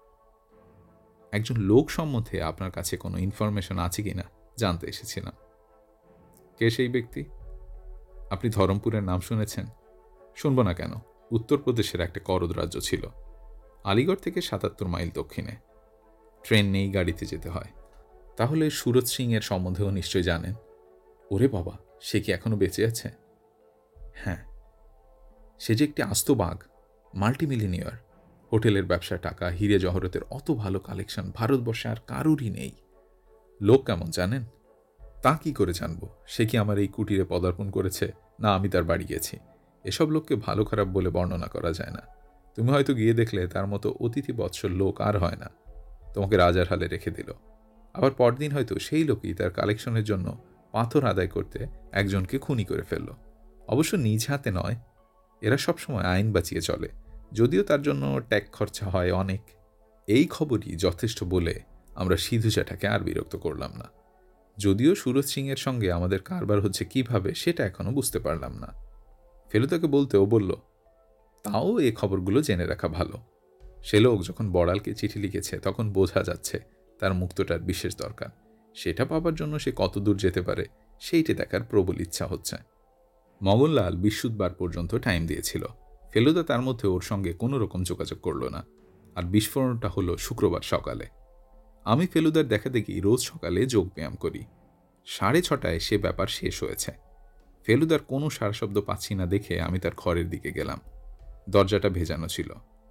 একজন লোক সম্বন্ধে আপনার কাছে কোনো ইনফরমেশন আছে কিনা জানতে এসেছিলাম। কে সেই ব্যক্তি? আপনি ধরমপুরের নাম শুনেছেন? শুনব না কেন? উত্তরপ্রদেশের একটা করদ রাজ্য ছিল। আলিগড় থেকে সাতাত্তর মাইল দক্ষিণে। ট্রেন নেই, গাড়িতে যেতে হয়। তাহলে সুরজ সিং এর সম্বন্ধেও নিশ্চয় জানেন। ওরে বাবা, সে কি এখনো বেঁচে আছে? হ্যাঁ, সে যে একটি আস্ত বাঘ, মাল্টিমিলিনিয়ার। হোটেলের ব্যবসা টাকা, হিরে জহরতের অত ভালো কালেকশন ভারতবর্ষে আর কারুরই নেই। লোক কেমন জানেন? তা কি করে জানবো? সে কি আমার এই কুটিরে পদার্পণ করেছে, না আমি তার বাড়ি গেছি? এসব লোককে ভালো খারাপ বলে বর্ণনা করা যায় না। তুমি হয়তো গিয়ে দেখলে তার মতো অতিথি বৎসল লোক আর হয় না। তোমাকে রাজার হালে রেখে দিল। আবার পরদিন হয়তো সেই লোকই তার কালেকশনের জন্য পাথর আদায় করতে একজনকে খুনি করে ফেলল। অবশ্য নিজ হাতে নয়। এরা সবসময় আইন বাঁচিয়ে চলে, যদিও তার জন্য ট্যাক্স খরচা হয় অনেক। এই খবরই যথেষ্ট বলে আমরা সিধু জ্যাঠাকে আর বিরক্ত করলাম না। যদিও সুরজ সিং এর সঙ্গে আমাদের কারবার হচ্ছে কিভাবে সেটা এখনো বুঝতে পারলাম না। ফেলুদাকে বলতেও বলল, তাও এই খবরগুলো জেনে রাখা ভালো। সে লোক যখন বড়ালকে চিঠি লিখেছে তখন বোঝা যাচ্ছে তার মুক্তটার বিশেষ দরকার। সেটা পাবার জন্য সে কত দূর যেতে পারে সেইটি দেখার প্রবল ইচ্ছা হচ্ছে। মগনলাল বৃহস্পতিবার পর্যন্ত টাইম দিয়েছিল। ফেলুদা তার মধ্যে ওর সঙ্গে কোনো রকম যোগাযোগ করল না। আর বিস্ফোরণটা হলো শুক্রবার সকালে। আমি ফেলুদার দেখা দেখি রোজ সকালে যোগ ব্যায়াম করি। সাড়ে ছটায় সে ব্যাপার শেষ হয়েছে। ফেলুদার কোনো সারা শব্দ পাচ্ছি না দেখে আমি তার ঘরের দিকে গেলাম। দরজাটা ভেজানো ছিল।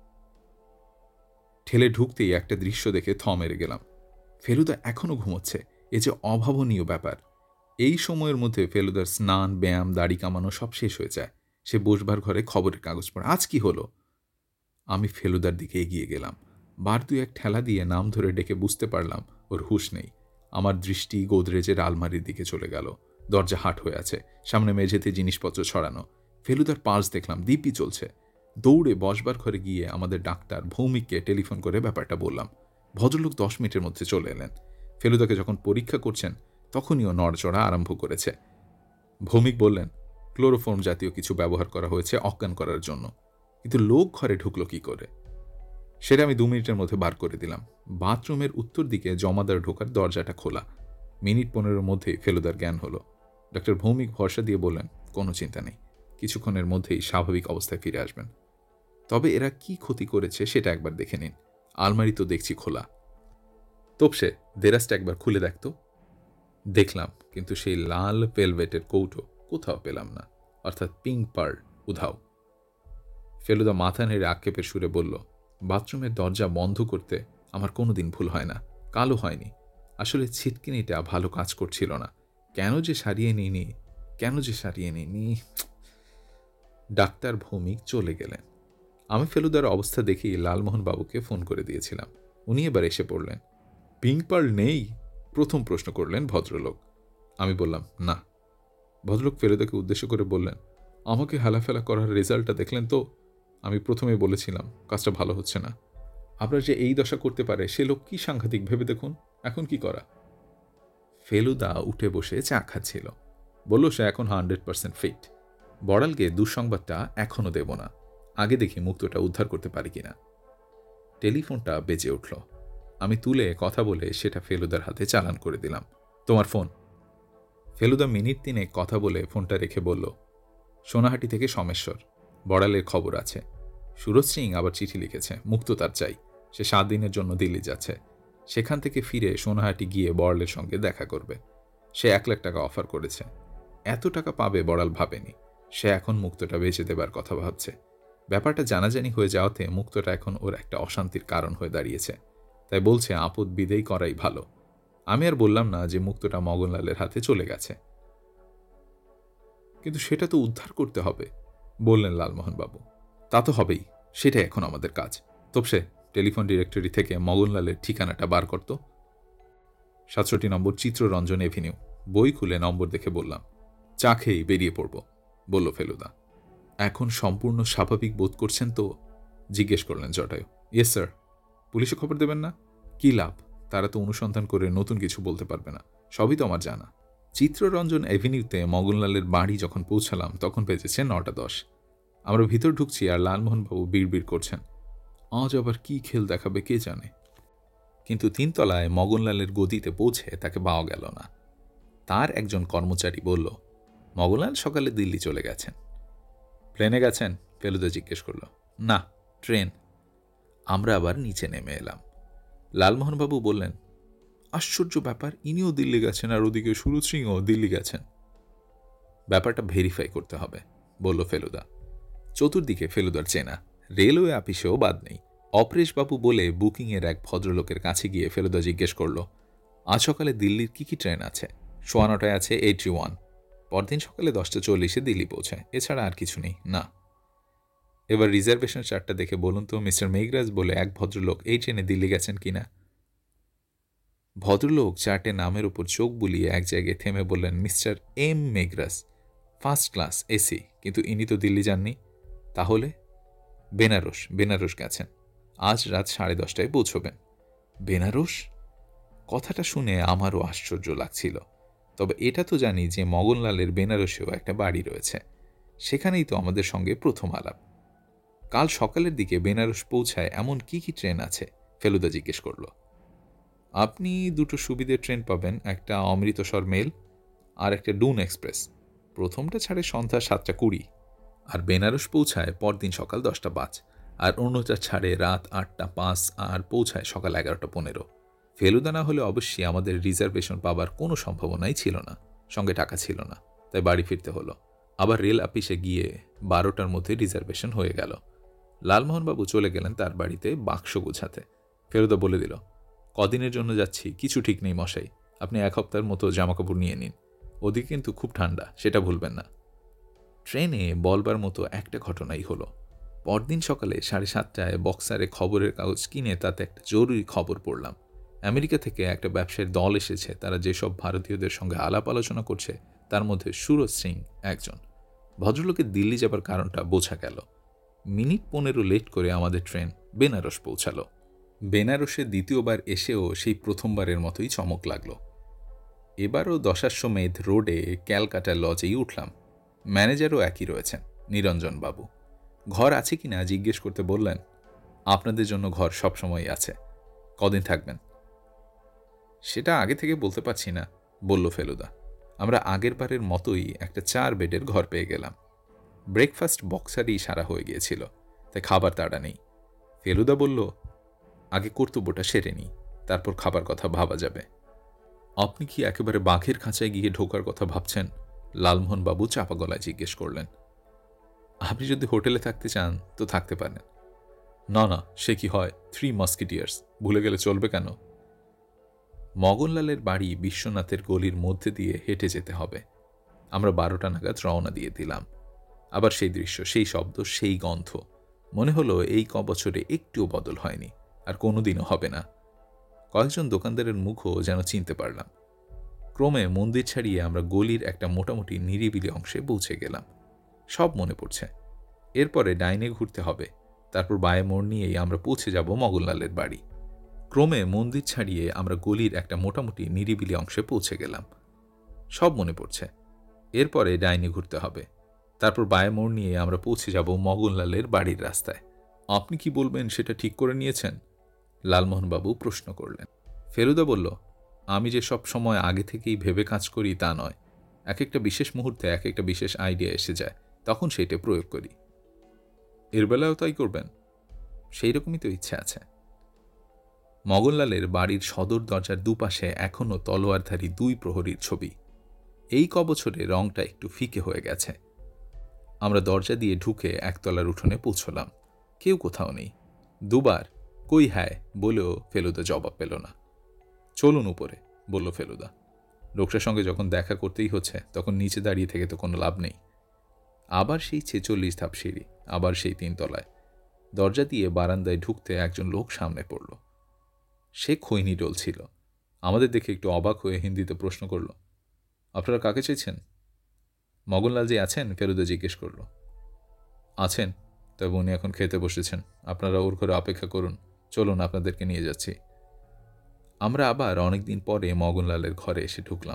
ঠেলে ঢুকতেই একটা দৃশ্য দেখে থ মেরে গেলাম। ফেলুদা এখনও ঘুমোচ্ছে। এ যে অভাবনীয় ব্যাপার। এই সময়ের মধ্যে ফেলুদার স্নান, ব্যায়াম, দাড়ি কামানো সব শেষ হয়ে যায়। সে বসবার ঘরে খবরের কাগজ পড়ে। আজ কি হলো? আমি ফেলুদার দিকে এগিয়ে গেলাম। বার দুই এক ঠেলা দিয়ে নাম ধরে ডেকে বুঝতে পারলাম ওর হুঁশ নেই। আমার দৃষ্টি গোদরেজের আলমারির দিকে চলে গেল। দরজা হাট হয়ে আছে, সামনে মেঝেতে জিনিসপত্র ছড়ানো। ফেলুদার পার্স দেখলাম দিব্যি চলছে। দৌড়ে বসবার ঘরে গিয়ে আমাদের ডাক্তার ভৌমিককে টেলিফোন করে ব্যাপারটা বললাম। ভদ্রলোক দশ মিনিটের মধ্যে চলে এলেন। ফেলুদাকে যখন পরীক্ষা করছেন তখনই ও নড়চড়া আরম্ভ করেছে। ভৌমিক বললেন, ক্লোরোফর্ম জাতীয় কিছু ব্যবহার করা হয়েছে অজ্ঞান করার জন্য। কিন্তু লোক ঘরে ঢুকলো কি করে? সেটা আমি দু মিনিটের মধ্যে বার করে দিলাম। বাথরুমের উত্তর দিকে জমাদার ঢোকার দরজাটা খোলা। মিনিট পনেরোর মধ্যেই ফেলুদার জ্ঞান হলো। ডক্টর ভৌমিক ভরসা দিয়ে বললেন, কোনো চিন্তা নেই, কিছুক্ষণের মধ্যেই স্বাভাবিক অবস্থায় ফিরে আসবেন। তবে এরা কি ক্ষতি করেছে সেটা একবার দেখে নিন। আলমারি তো দেখছি খোলা। তোপসে দেরাজটা একবার খুলে দেখতো। দেখলাম, কিন্তু সেই লাল ভেলভেটের কৌটো কোথাও পেলাম না, অর্থাৎ পিঙ্ক পার্ল উধাও। ফেলুদা মাথা নেড়ে আক্ষেপের সুরে বলল, বাথরুমের দরজা বন্ধ করতে আমার কোনোদিন ভুল হয় না, কালো হয়নি। আসলে ছিটকিনিটা ভালো কাজ করছিল না। কেন যে সারিয়ে নিইনি, কেন যে সারিয়ে নিইনি। ডাক্তার ভৌমিক চলে গেলেন। আমি ফেলুদার অবস্থা দেখি লালমোহন বাবুকে ফোন করে দিয়েছিলাম। উনি এবার এসে পড়লেন। পিঙ্ক পার্ল নেই? প্রথম প্রশ্ন করলেন ভদ্রলোক। আমি বললাম, না। ভদ্রলোক ফেলুদাকে উদ্দেশ্য করে বললেন, আমাকে হেলাফেলা করার রেজাল্টটা দেখলেন তো? আমি প্রথমে বলেছিলাম কাজটা ভালো হচ্ছে না। আপনার যে এই দশা করতে পারে সে লোক কি সাংঘাতিক ভেবে দেখুন। এখন কি করা? ফেলুদা উঠে বসে চা খাচ্ছিল। বলল, সে এখন হান্ড্রেড পার্সেন্ট ফিট। বড়ালকে দুঃসংবাদটা এখনও দেব না, আগে দেখি মুক্তটা উদ্ধার করতে পারি কিনা। টেলিফোনটা বেজে উঠল। আমি তুলে কথা বলে সেটা ফেলুদার হাতে চালান করে দিলাম। তোমার ফোন। ফেলুদা মিনিট তিনে কথা বলে ফোনটা রেখে বলল, সোনাহাটি থেকে সোমেশ্বর, বড়ালের খবর আছে। সুরজ সিং আবার চিঠি লিখেছে, মুক্ত তার চাই। সে সাত দিনের জন্য দিল্লি যাচ্ছে। সেখান থেকে ফিরে সোনাহাটি গিয়ে বড়ালের সঙ্গে দেখা করবে। সে এক লাখ টাকা অফার করেছে। এত টাকা পাবে বড়াল ভাবেনি। সে এখন মুক্তটা বেচে দেবার কথা ভাবছে। ব্যাপারটা জানাজানি হয়ে যাওয়াতে মুক্তটা এখন ওর একটা অশান্তির কারণ হয়ে দাঁড়িয়েছে। তাই বলছে আপদ বিদেয় করাই ভালো। আমি আর বললাম না যে মুক্তটা মগনলালের হাতে চলে গেছে। কিন্তু সেটা তো উদ্ধার করতে হবে, বললেন লালমোহনবাবু। তা তো হবেই, সেটাই এখন আমাদের কাজ। তোপসে টেলিফোন ডিরেক্টরি থেকে মগনলালের ঠিকানাটা বার করত। সাতষট্টি নম্বর চিত্ররঞ্জন এভিনিউ। বই খুলে নম্বর দেখে বললাম, চা খেয়েই বেরিয়ে পড়ব, বলল ফেলুদা। এখন সম্পূর্ণ স্বাভাবিক বোধ করছেন তো? জিজ্ঞেস করলেন জটায়ু। Yes sir. পুলিশে খবর দেবেন না? কি লাভ, তারা তো অনুসন্ধান করে নতুন কিছু বলতে পারবে না। সবই তো আমার জানা। চিত্ররঞ্জন এভিনিউতে মগনলালের বাড়ি যখন পৌঁছালাম তখন বেজেছে নটা দশ। আমরা ভিতর ঢুকছি আর লালমোহনবাবু বিড়বিড় করছেন, আজ আবার কি খেল দেখাবে কে জানে। কিন্তু তিনতলায় মগনলালের গদিতে পৌঁছে তাকে পাওয়া গেল না। তার একজন কর্মচারী বলল, মগনলাল সকালে দিল্লি চলে গেছেন। প্লেনে গেছেন? ফেলুদা জিজ্ঞেস করল। না, ট্রেন। আমরা আবার নিচে নেমে এলাম। লালমোহনবাবু বললেন, আশ্চর্য ব্যাপার, ইনিও দিল্লি গেছেন আর ওদিকে সুরজ সিংও দিল্লি গেছেন। ব্যাপারটা ভেরিফাই করতে হবে, বলল ফেলুদা। চতুর্দিকে ফেলুদার চেনা, রেলওয়ে অফিসেও বাদ নেই। অপরেশবাবু বলে বুকিংয়ের এক ভদ্রলোকের কাছে গিয়ে ফেলুদা জিজ্ঞেস করল, আজ সকালে দিল্লির কি কি ট্রেন আছে? সোয়া নটায় আছে এইটটি ওয়ান। পরদিন সকালে দশটা চল্লিশে দিল্লি পৌঁছায়। এছাড়া আর কিছু নেই। না। এবার রিজার্ভেশন চার্টটা দেখে বলুন তো মিস্টার মেঘরাজ বলে এক ভদ্রলোক এই ট্রেনে দিল্লি গেছেন কিনা। ভদ্রলোক চার্টে নামের উপর চোখ বুলিয়ে এক জায়গায় থেমে বললেন, mister M Meghraj, first class AC. কিন্তু ইনি তো দিল্লি যাননি। তাহলে? বেনারস, বেনারস গেছেন। আজ রাত সাড়ে দশটায় পৌঁছবেন। বেনারস? কথাটা শুনে আমারও আশ্চর্য লাগছিল। তবে এটা তো জানি যে মগনলালের বেনারসেও একটা বাড়ি রয়েছে। সেখানেই তো আমাদের সঙ্গে প্রথম আলাপ। কাল সকালের দিকে বেনারস পৌঁছায় এমন কি কি ট্রেন আছে? ফেলুদা জিজ্ঞেস করল। আপনি দুটো সুবিধের ট্রেন পাবেন, একটা অমৃতসর মেল আর একটা ডুন এক্সপ্রেস। প্রথমটা ছাড়ে সন্ধ্যা সাতটা কুড়ি আর বেনারস পৌঁছায় পরদিন সকাল দশটা পাঁচ, আর অন্যটা ছাড়ে রাত আটটা পাঁচ আর পৌঁছায় সকাল এগারোটা পনেরো। ফেলুদা না হলে অবশ্যই আমাদের রিজার্ভেশন পাবার কোনো সম্ভাবনাই ছিল না, সঙ্গে টাকা ছিল না, তাই বাড়ি ফিরতে হলো। আবার রেল অফিসে গিয়ে বারোটার মধ্যে রিজার্ভেশন হয়ে গেল। লালমোহনবাবু চলে গেলেন তার বাড়িতে বাক্স গোছাতে। ফেলুদা বলে দিল, কদিনের জন্য যাচ্ছি কিছু ঠিক নেই মশাই, আপনি এক সপ্তাহের মতো জামাকাপড় নিয়ে নিন, ওদিকে কিন্তু খুব ঠান্ডা, সেটা ভুলবেন না। ট্রেনে বলবার মতো একটা ঘটনাই হলো। পরদিন সকালে সাড়ে সাতটায় বক্সারে খবরের কাগজ কিনে তাতে একটা জরুরি খবর পড়লাম। আমেরিকা থেকে একটা ব্যবসায়ীর দল এসেছে, তারা যেসব ভারতীয়দের সঙ্গে আলাপ আলোচনা করছে তার মধ্যে সুরজ সিং একজন। ভদ্রলোকের দিল্লি যাবার কারণটা বোঝা গেল। মিনিট পনেরো লেট করে আমাদের ট্রেন বেনারস পৌঁছালো। বেনারসে দ্বিতীয়বার এসেও সেই প্রথমবারের মতোই চমক লাগলো। এবারও দশাশ্বমেধ রোডে ক্যালকাটা লজেই উঠলাম। ম্যানেজারও একই রয়েছেন, নিরঞ্জনবাবু। ঘর আছে কি না জিজ্ঞেস করতে বললেন। আপনাদের জন্য ঘর সবসময়ই আছে, কদিন থাকবেন? সেটা আগে থেকে বলতে পারছি না, বলল ফেলুদা। আমরা আগের বারের মতোই একটা চার বেডের ঘর পেয়ে গেলাম। ব্রেকফাস্ট বক্সারই সারা হয়ে গিয়েছিল, তাই খাবার তাড়া নেই। ফেলুদা বলল, আগে কর্তব্যটা সেরে নিই, তারপর খাবার কথা ভাবা যাবে। আপনি কি একেবারে বাঘের খাঁচায় গিয়ে ঢোকার কথা ভাবছেন? লালমোহনবাবু চাপা গলায় জিজ্ঞেস করলেন। আপনি যদি হোটেলে থাকতে চান তো থাকতে পারেন। না না, সে কি হয়, থ্রি মাস্কিটিয়ার্স ভুলে গেলে চলবে কেন? মগনলালের বাড়ি বিশ্বনাথের গলির মধ্যে দিয়ে হেঁটে যেতে হবে। আমরা বারোটা নাগাদ রওনা দিয়ে দিলাম। আবার সেই দৃশ্য, সেই শব্দ, সেই গন্ধ। মনে হলো এই ক বছরে একটুও বদল হয়নি, আর কোনোদিনও হবে না। কয়েকজন দোকানদারের মুখও যেন চিনতে পারলাম। ক্রমে মন্দির ছাড়িয়ে আমরা গলির একটা মোটামুটি নিরিবিলি অংশে পৌঁছে গেলাম। সব মনে পড়ছে। এরপরে ডাইনে ঘুরতে হবে, তারপর বায়ে মোড় নিয়েই আমরা পৌঁছে যাব মগনলালের বাড়ি। ক্রমে মন্দির ছাড়িয়ে আমরা গলির একটা মোটামুটি নিরিবিলি অংশে পৌঁছে গেলাম। সব মনে পড়ছে। এরপরে ডাইনে ঘুরতে হবে, তারপর বায়ে মোড় নিয়ে আমরা পৌঁছে যাব মগনলালের বাড়ির রাস্তায়। আপনি কি বলবেন সেটা ঠিক করে নিয়েছেন? লালমোহনবাবু প্রশ্ন করলেন। ফেলুদা বলল, আমি যে সব সময় আগে থেকেই ভেবে কাজ করি তা নয়, এক একটা বিশেষ মুহূর্তে এক একটা বিশেষ আইডিয়া এসে যায়, তখন সেইটা প্রয়োগ করি। এর বেলাও তাই করবেন? সেই রকমই তো ইচ্ছে আছে। মগনলালের বাড়ির সদর দরজার দুপাশে এখনও তলোয়ারধারী দুই প্রহরীর ছবি। এই কবছরে রংটা একটু ফিকে হয়ে গেছে। আমরা দরজা দিয়ে ঢুকে একতলার উঠোনে পৌঁছলাম। কেউ কোথাও নেই। দুবার কই হ্যায় বলেও ফেলুদা জবাব পেল না। চলুন উপরে, বলল ফেলুদা। লোকটার সঙ্গে যখন দেখা করতেই হচ্ছে তখন নিচে দাঁড়িয়ে থেকে তো কোনো লাভ নেই। আবার সেই ছেচল্লিশ ধাপ সিঁড়ি, আবার সেই তিনতলায়। দরজা দিয়ে বারান্দায় ঢুকতে একজন লোক সামনে পড়ল। সে খৈনি ডলছিল। আমাদের দেখে একটু অবাক হয়ে হিন্দিতে প্রশ্ন করল, আপনারা কাকে চাইছেন? মগনলাল যে আছেন? ফেলুদা জিজ্ঞেস করল। আছেন, তবে উনি এখন খেতে বসেছেন, আপনারা ওর ঘরে অপেক্ষা করুন, চলুন আপনাদেরকে নিয়ে যাচ্ছি। আমরা আবার অনেকদিন পরে মগনলালের ঘরে এসে ঢুকলাম।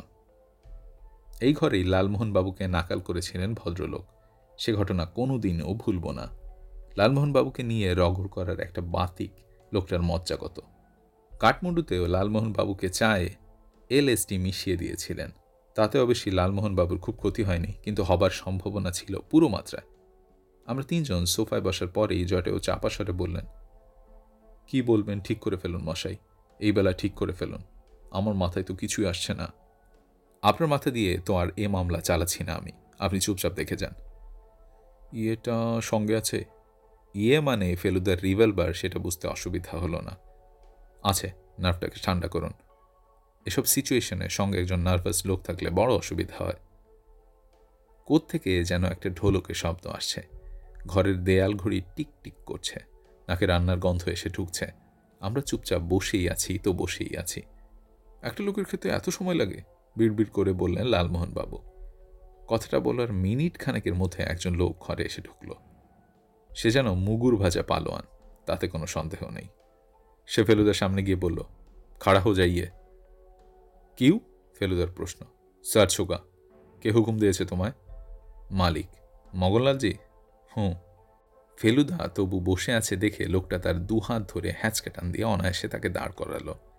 এই ঘরেই লালমোহনবাবুকে নাকাল করেছিলেন ভদ্রলোক। সে ঘটনা কোনোদিনও ভুলব না। লালমোহনবাবুকে নিয়ে রগড় করার একটা বাতিক লোকটার মজ্জাগত। কাঠমান্ডুতেও লালমোহনবাবুকে চায়ে এলএসডি মিশিয়ে দিয়েছিলেন। তাতে অবশ্যই লালমোহনবাবুর খুব ক্ষতি হয়নি, কিন্তু হবার সম্ভাবনা ছিল পুরো মাত্রায়। আমরা তিনজন সোফায় বসার পরেই জটেও চাপা স্বরে বললেন, কি বলবেন ঠিক করে ফেলুন মশাই, এই বেলা ঠিক করে ফেলুন, আমার মাথায় তো কিছুই আসছে না। আপনার মাথা দিয়ে তো আর এ মামলা চালাচ্ছি না আমি, আপনি চুপচাপ দেখে যান। ইয়েটা সঙ্গে আছে? ইয়ে মানে ফেলুদার রিভলভার, সেটা বুঝতে অসুবিধা হলো না। আছে, নার্ভটাকে ঠান্ডা করুন। এসব সিচুয়েশনে সঙ্গে একজন নার্ভাস লোক থাকলে বড় অসুবিধা হয়। কোত্থেকে যেন একটা ঢোলকের শব্দ আসছে। ঘরের দেয়াল ঘড়ি টিক টিক করছে। নাকে রান্নার গন্ধ এসে ঢুকছে। আমরা চুপচাপ বসেই আছি তো বসেই আছি। একটা লোকের ক্ষেত্রে এত সময় লাগে? বিড়বিড় করে বললেন লালমোহনবাবু। কথাটা বলার মিনিট খানেকের মধ্যে একজন লোক ঘরে এসে ঢুকল। সে যেন মুগুর ভাজা পালোয়ান, তাতে কোনো সন্দেহ নেই। সে ফেলুদার সামনে গিয়ে বলল, খাড়া হো যাইয়ে। কিউ? ফেলুদার প্রশ্ন। স্যার ছোকা। কে হুকুম দিয়েছে তোমায়? মালিক। মগনলালজি? হুঁ। ফেলুদা তবু বসে আছে দেখে লোকটা তার দুহাত ধরে হ্যাঁচকা টান দিয়ে অনায়াসে তাকে দাঁড় করালো।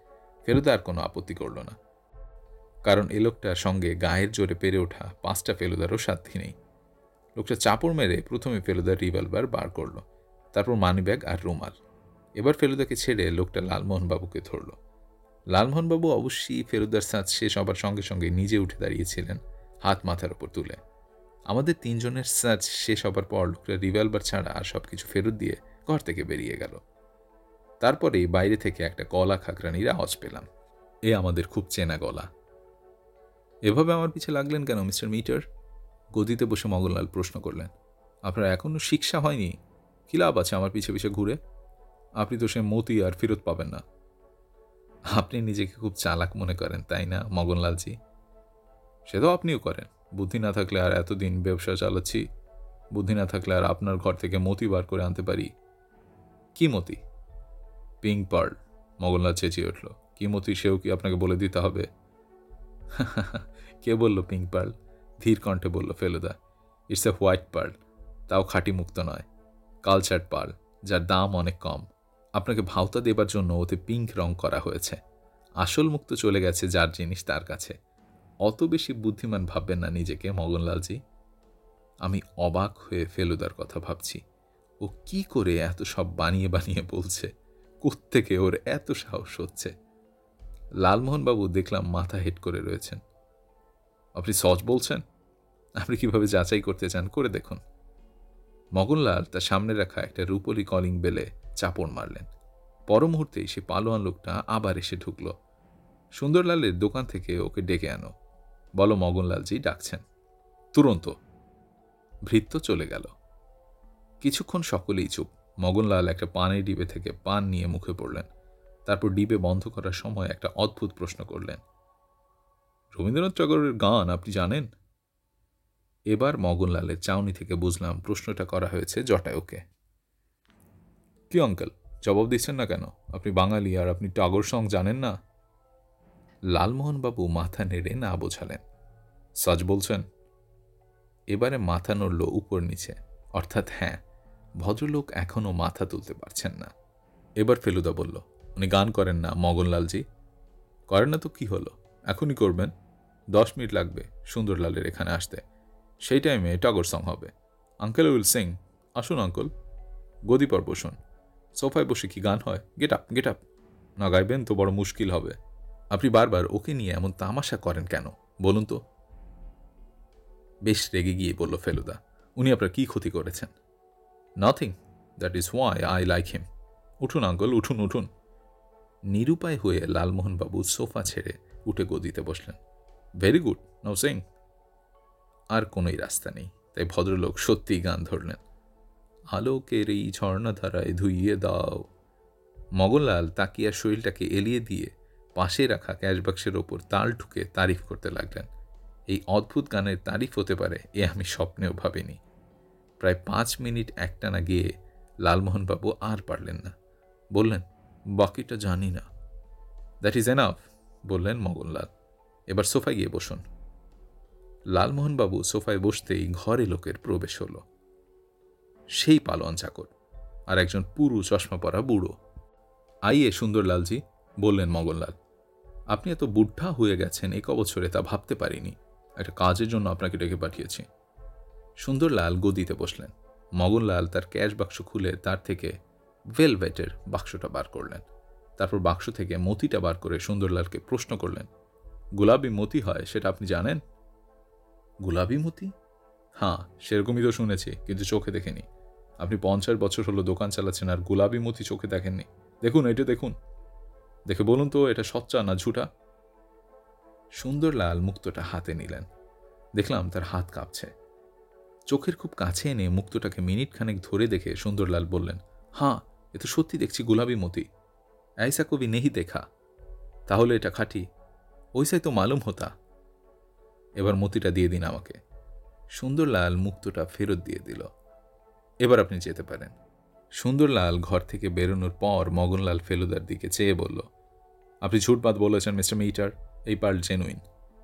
ফেলুদা আর কোনো আপত্তি করল না, কারণ এ লোকটার সঙ্গে গায়ের জোরে পেরে ওঠা পাঁচটা ফেলুদারও সাধ্যি নেই। লোকটা চাপড় মেরে প্রথমে ফেলুদার রিভলভার বার করল, তারপর মানিব্যাগ আর রুমাল। এবার ফেলুদাকে ছেড়ে লোকটা লালমোহনবাবুকে ধরল। লালমোহনবাবু অবশ্যই ফেলুদার সাজ শেষ হবার সঙ্গে সঙ্গে নিজে উঠে দাঁড়িয়েছিলেন, হাত মাথার ওপর তুলে। আমাদের তিনজনের সাজ শেষ হবার পর লোকটা রিভলভার ছাড়া আর সব কিছু ফেরত দিয়ে ঘর থেকে বেরিয়ে গেল। তারপরেই বাইরে থেকে একটা গলা খাকরানির আওয়াজ পেলাম। এ আমাদের খুব চেনা গলা। এভাবে আমার পিছে লাগলেন কেন মিস্টার মিটার? গদিতে বসে মগনলাল প্রশ্ন করলেন। আপনার এখনও শিক্ষা হয়নি? কী লাভ আছে আমার পিছে পিছে ঘুরে? আপনি তো সে মতি আর ফেরত পাবেন না। আপনি নিজেকে খুব চালাক মনে করেন, তাই না মগনলালজি? সে তো আপনিও করেন। বুদ্ধি না থাকলে আর এতদিন ব্যবসা চালাচ্ছি, বুদ্ধি না থাকলে আর আপনার ঘর থেকে মতি বার করে আনতে পারি। কি মতি? Pink pearl. মগনলাল চেঁচিয়ে উঠল। কি মতি সেও কি আপনাকে বলে দিতে হবে? কে বলল পিঙ্ক পার্ল? ধীর কণ্ঠে বলল Feluda. It's a white pearl, তাও খাঁটি মুক্ত নয়, কালচার্ড পার্ল, যার দাম অনেক কম। আপনাকে ভাওতা দেবার জন্য ওতে পিঙ্ক রং করা হয়েছে। আসল মুক্ত চলে গেছে যার জিনিস তার কাছে। অত বেশি বুদ্ধিমান ভাববেন না নিজেকে মগনলালজি। আমি অবাক হয়ে ফেলুদার কথা ভাবছি। ও কি করে এত সব বানিয়ে বানিয়ে বলছে? কোত্থেকে ওর এত সাহস হচ্ছে? লালমোহনবাবু দেখলাম মাথা হেট করে রয়েছেন। আপনি সচ বলছেন? আপনি কিভাবে যাচাই করতে চান করে দেখুন। মগনলাল তার সামনে রাখা একটা রূপলি কলিং বেলে চাপড় মারলেন। পর মুহূর্তেই সে পালোয়ান লোকটা আবার এসে ঢুকল। সুন্দরলালের দোকান থেকে ওকে ডেকে আনো, বলো মগনলালজি ডাকছেন। তুরন্ত। ভৃত্য চলে গেল। কিছুক্ষণ সকলেই চুপ। মগনলাল একটা পানের ডিবে থেকে পান নিয়ে মুখে পড়লেন। তারপর ডিবে বন্ধ করার সময় একটা অদ্ভুত প্রশ্ন করলেন। রবীন্দ্রনাথ ঠাকুরের গান আপনি জানেন? এবার মগনলালের চাউনি থেকে বুঝলাম প্রশ্নটা করা হয়েছে জটায়ুকে। কি অঙ্কেল, জবাব দিচ্ছেন না কেন? আপনি বাঙালি আর আপনি টাগোর সং জানেন না? লালমোহনবাবু মাথা নেড়ে না বোঝালেন। সচ বলছেন? এবারে মাথা নড়ল উপর নিচে, অর্থাৎ হ্যাঁ। ভদ্রলোক এখনও মাথা তুলতে পারছেন না। এবার ফেলুদা বলল, উনি গান করেন না মগনলালজি। করেন না তো কি হলো, এখনই করবেন। দশ মিনিট লাগবে সুন্দরলালের এখানে আসতে। সেই টাইমে টাগোর সং হবে। Uncle will sing. আসুন আঙ্কল, গদি পর বসুন। সোফায় বসে কি গান হয়? Get up, get up. না গাইবেন তো বড় মুশকিল হবে। আপনি বারবার ওকে নিয়ে এমন তামাশা করেন কেন বলুন তো? বেশ রেগে গিয়ে বলল ফেলুদা, উনি আপনার কি ক্ষতি করেছেন? Nothing, that is why I like him. উঠুন আঙ্কল, উঠুন উঠুন। নিরুপায় হয়ে লালমোহনবাবু সোফা ছেড়ে উঠে গদিতে বসলেন। Very good, now sing. আর কোনোই রাস্তা নেই, তাই ভদ্রলোক সত্যিই গান ধরলেন। আলোকের এই ঝর্ণাধারায় ধুইয়ে দাও। মগনলাল তাকিয়ার শরীরটাকে এলিয়ে দিয়ে পাশে রাখা ক্যাশবাক্সের ওপর তাল ঠুকে তারিফ করতে লাগলেন। এই অদ্ভুত গানের তারিফ হতে পারে এ আমি স্বপ্নেও ভাবিনি। প্রায় পাঁচ মিনিট একটানা গিয়ে লালমোহনবাবু আর পারলেন না। বললেন, বাকিটা জানি না। দ্যাট ইজ এনাফ, বললেন মগনলাল। এবার সোফায় গিয়ে বসুন। লালমোহনবাবু সোফায় বসতেই ঘরে লোকের প্রবেশ হল। সেই পালোয়ান চাকর আর একজন পুরু চশমা পরা বুড়ো। আইয়ে সুন্দরলালজি, বললেন মগনলাল। আপনি এত বুদ্ধা হয়ে গেছেন এক বছরে তা ভাবতে পারিনি। একটা কাজের জন্য আপনাকে ডেকে পাঠিয়েছি। সুন্দরলাল গদিতে বসলেন। মগনলাল তার ক্যাশ বাক্স খুলে তার থেকে ভেলভেটের বাক্সটা বার করলেন। তারপর বাক্স থেকে মতিটা বার করে সুন্দরলালকে প্রশ্ন করলেন, গোলাপি মতি হয় সেটা আপনি জানেন? গোলাপি মতি? হ্যাঁ, সেরকমই তো শুনেছি, কিন্তু চোখে দেখিনি। আপনি পঞ্চাশ বছর হলো দোকান চালাচ্ছেন আর গোলাপি মতি চোখে দেখেননি? দেখুন, এটা দেখুন, দেখে বলুন তো এটা সচ্চা না ঝুটা? সুন্দরলাল মুক্তটা হাতে নিলেন। দেখলাম তার হাত কাঁপছে। চোখের খুব কাছে এনে মুক্তটাকে মিনিট খানেক ধরে দেখে সুন্দরলাল বললেন, হ্যাঁ, এ তো সত্যি দেখছি গোলাপি মতি। ऐसा कभी नहीं देखा। তাহলে এটা খাঁটি? ওইসাই তো মালুম হতা। এবার মতিটা দিয়ে দিন আমাকে। সুন্দরলাল মুক্তটা ফেরত দিয়ে দিল। এবার আপনি যেতে পারেন। সুন্দরলাল ঘর থেকে বেরোনোর পর মগনলাল ফেলুদার দিকে চেয়ে বলল, আপনি ঝুটবাদ বলেছেন মিস্টার মিটার, এই পার্ল জেনুইন।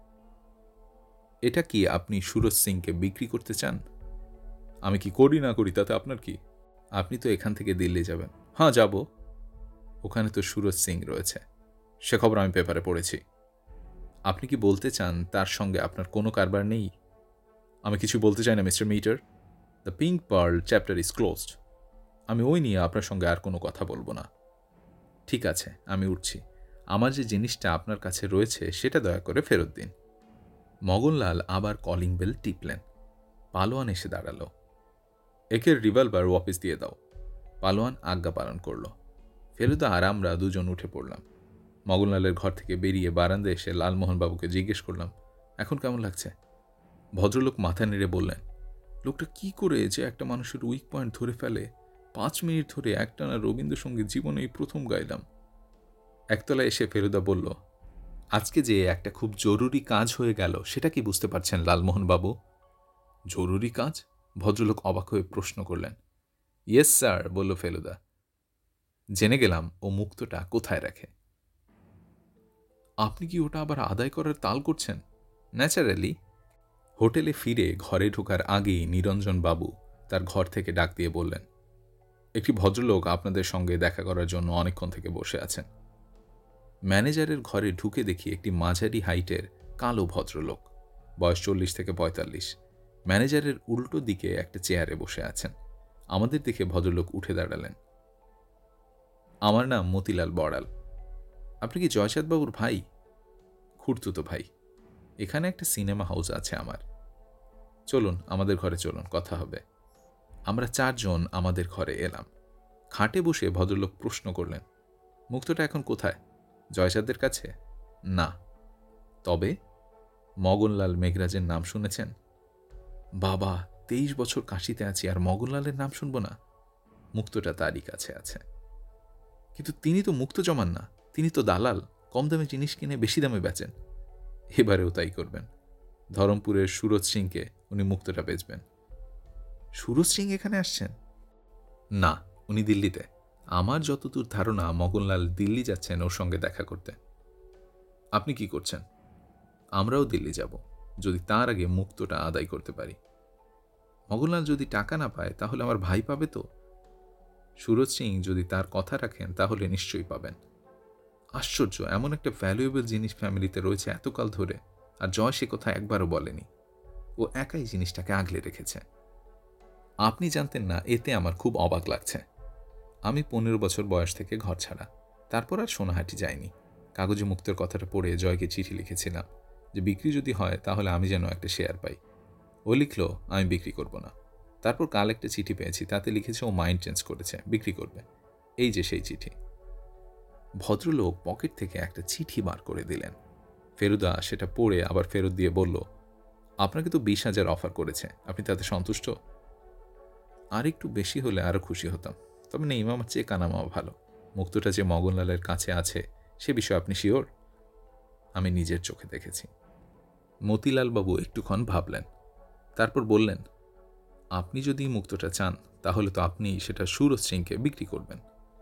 এটা কি আপনি সুরজ সিংকে বিক্রি করতে চান? আমি কি করি না করি তাতে আপনার কি? আপনি তো এখান থেকে দিল্লি যাবেন। হ্যাঁ, যাব। ওখানে তো সুরজ সিং রয়েছে। সে খবর আমি পেপারে পড়েছি। আপনি কি বলতে চান তার সঙ্গে আপনার কোনো কারবার নেই? আমি কিছু বলতে চাই না mister Mitter. The pink pearl chapter is closed. আমি ওই নিয়ে আপনার সঙ্গে আর কোনো কথা বলবো না। ঠিক আছে, আমি উঠছি। আমার যে জিনিসটা আপনার কাছে রয়েছে সেটা দয়া করে ফেরত দিন। মগনলাল আবার কলিং বেল টিপলেন। পালোয়ান এসে দাঁড়াল। একের রিভলভার ওয়াপিস দিয়ে দাও। পালোয়ান আজ্ঞা পালন করল। ফেলুদা আর আমরা দুজন উঠে পড়লাম। মগনলালের ঘর থেকে বেরিয়ে বারান্দায় এসে লালমোহনবাবুকে জিজ্ঞেস করলাম, এখন কেমন লাগছে? ভদ্রলোক মাথা নেড়ে বললেন, লোকটা কি করে যে একটা মানুষের উইক পয়েন্ট ধরে ফেলে? পাঁচ মিনিট ধরে একটানা রবীন্দ্রসঙ্গীত জীবনে এই প্রথম গাইলাম। একতলায় এসে ফেলুদা বলল, আজকে যে একটা খুব জরুরি কাজ হয়ে গেল সেটা কি বুঝতে পারছেন লালমোহনবাবু? জরুরি কাজ? ভদ্রলোক অবাক হয়ে প্রশ্ন করলেন। ইয়েস স্যার, বলল ফেলুদা। জেনে গেলাম ও মুক্তটা কোথায় রাখে। আপনি কি ওটা আবার আদায় করার তাল করছেন? ন্যাচারালি। হোটেলে ফিরে ঘরে ঢোকার আগেই নিরঞ্জন বাবু তার ঘর থেকে ডাক দিয়ে বললেন, একটি ভদ্রলোক আপনাদের সঙ্গে দেখা করার জন্য অনেকক্ষণ থেকে বসে আছেন। ম্যানেজারের ঘরে ঢুকে দেখি একটি মাঝারি হাইটের কালো ভদ্রলোক, বয়স চল্লিশ থেকে পঁয়তাল্লিশ। ম্যানেজারের উল্টো দিকে একটা চেয়ারে বসে আছেন। আমাদের দেখে ভদ্রলোক উঠে দাঁড়ালেন। আমার নাম মতিলাল বড়াল। আপনি কি জয়চাঁদবাবুর ভাই? খুড়তুতো ভাই। এখানে একটা সিনেমা হাউস আছে আমার। চলুন আমাদের ঘরে চলুন, কথা হবে। আমরা চারজন আমাদের ঘরে এলাম। খাটে বসে ভদ্রলোক প্রশ্ন করলেন, মুক্তটা এখন কোথায়? জয়চাঁদের কাছে? না। তবে? মগনলাল মেঘরাজের নাম শুনেছেন? বাবা, তেইশ বছর কাশিতে আছি আর মগনলালের নাম শুনব না? মুক্তটা তারই কাছে আছে। কিন্তু তিনি তো মুক্ত জমান না, তিনি তো দালাল। কম দামে জিনিস কিনে বেশি দামে বেচেন। এবারেও তাই করবেন। ধরমপুরের সুরজ সিংকে উনি মুক্তটা বেচবেন। সুরজ সিং এখানে আসছেন? না, উনি দিল্লিতে। আমার যতদূর ধারণা মগনলাল দিল্লি যাচ্ছেন ওর সঙ্গে দেখা করতে। আপনি কি করছেন? আমরাও দিল্লি যাব, যদি তার আগে মুক্তটা আদায় করতে পারি। মগনলাল যদি টাকা না পায় তাহলে আমার ভাই পাবে তো? সুরজ সিং যদি তার কথা রাখেন তাহলে নিশ্চয়ই পাবেন। আশ্চর্য, এমন একটা ভ্যালুয়েবল জিনিস ফ্যামিলিতে রয়েছে এতকাল ধরে, আর জয় সে কথা একবারও বলেনি। ও একাই জিনিসটাকে আগলে রেখেছে। আপনি জানতেন না, এতে আমার খুব অবাক লাগছে। আমি পনেরো বছর বয়স থেকে ঘর ছাড়া, তারপর আর সোনাহাটি যাইনি। কাগজে মুক্তের কথাটা পড়ে জয়কে চিঠি লিখেছিলাম যে বিক্রি যদি হয় তাহলে আমি যেন একটা শেয়ার পাই। ও লিখলো আমি বিক্রি করব না। তারপর কাল একটা চিঠি পেয়েছি, তাতে লিখেছে ও মাইন্ড চেঞ্জ করেছে, বিক্রি করবে। এই যে সেই চিঠি। ভদ্রলোক পকেট থেকে একটা চিঠি বার করে দিলেন। ফেলুদা সেটা পড়ে আবার ফেরত দিয়ে বলল, আপনাকে তো বিশ হাজার অফার করেছে, আপনি তাতে সন্তুষ্ট? আর একটু বেশি হলে আরও খুশি হতাম, তবে নেই, মামার চেয়ে কানামামা ভালো। মুক্তটা যে মগনলালের কাছে আছে সে বিষয়ে আপনি শিওর? আমি নিজের চোখে দেখেছি। মতিলালবাবু একটুক্ষণ ভাবলেন, তারপর বললেন, আপনি যদি মুক্তটা চান তাহলে তো আপনি সেটা সুরজ সিংকে বিক্রি করবেন।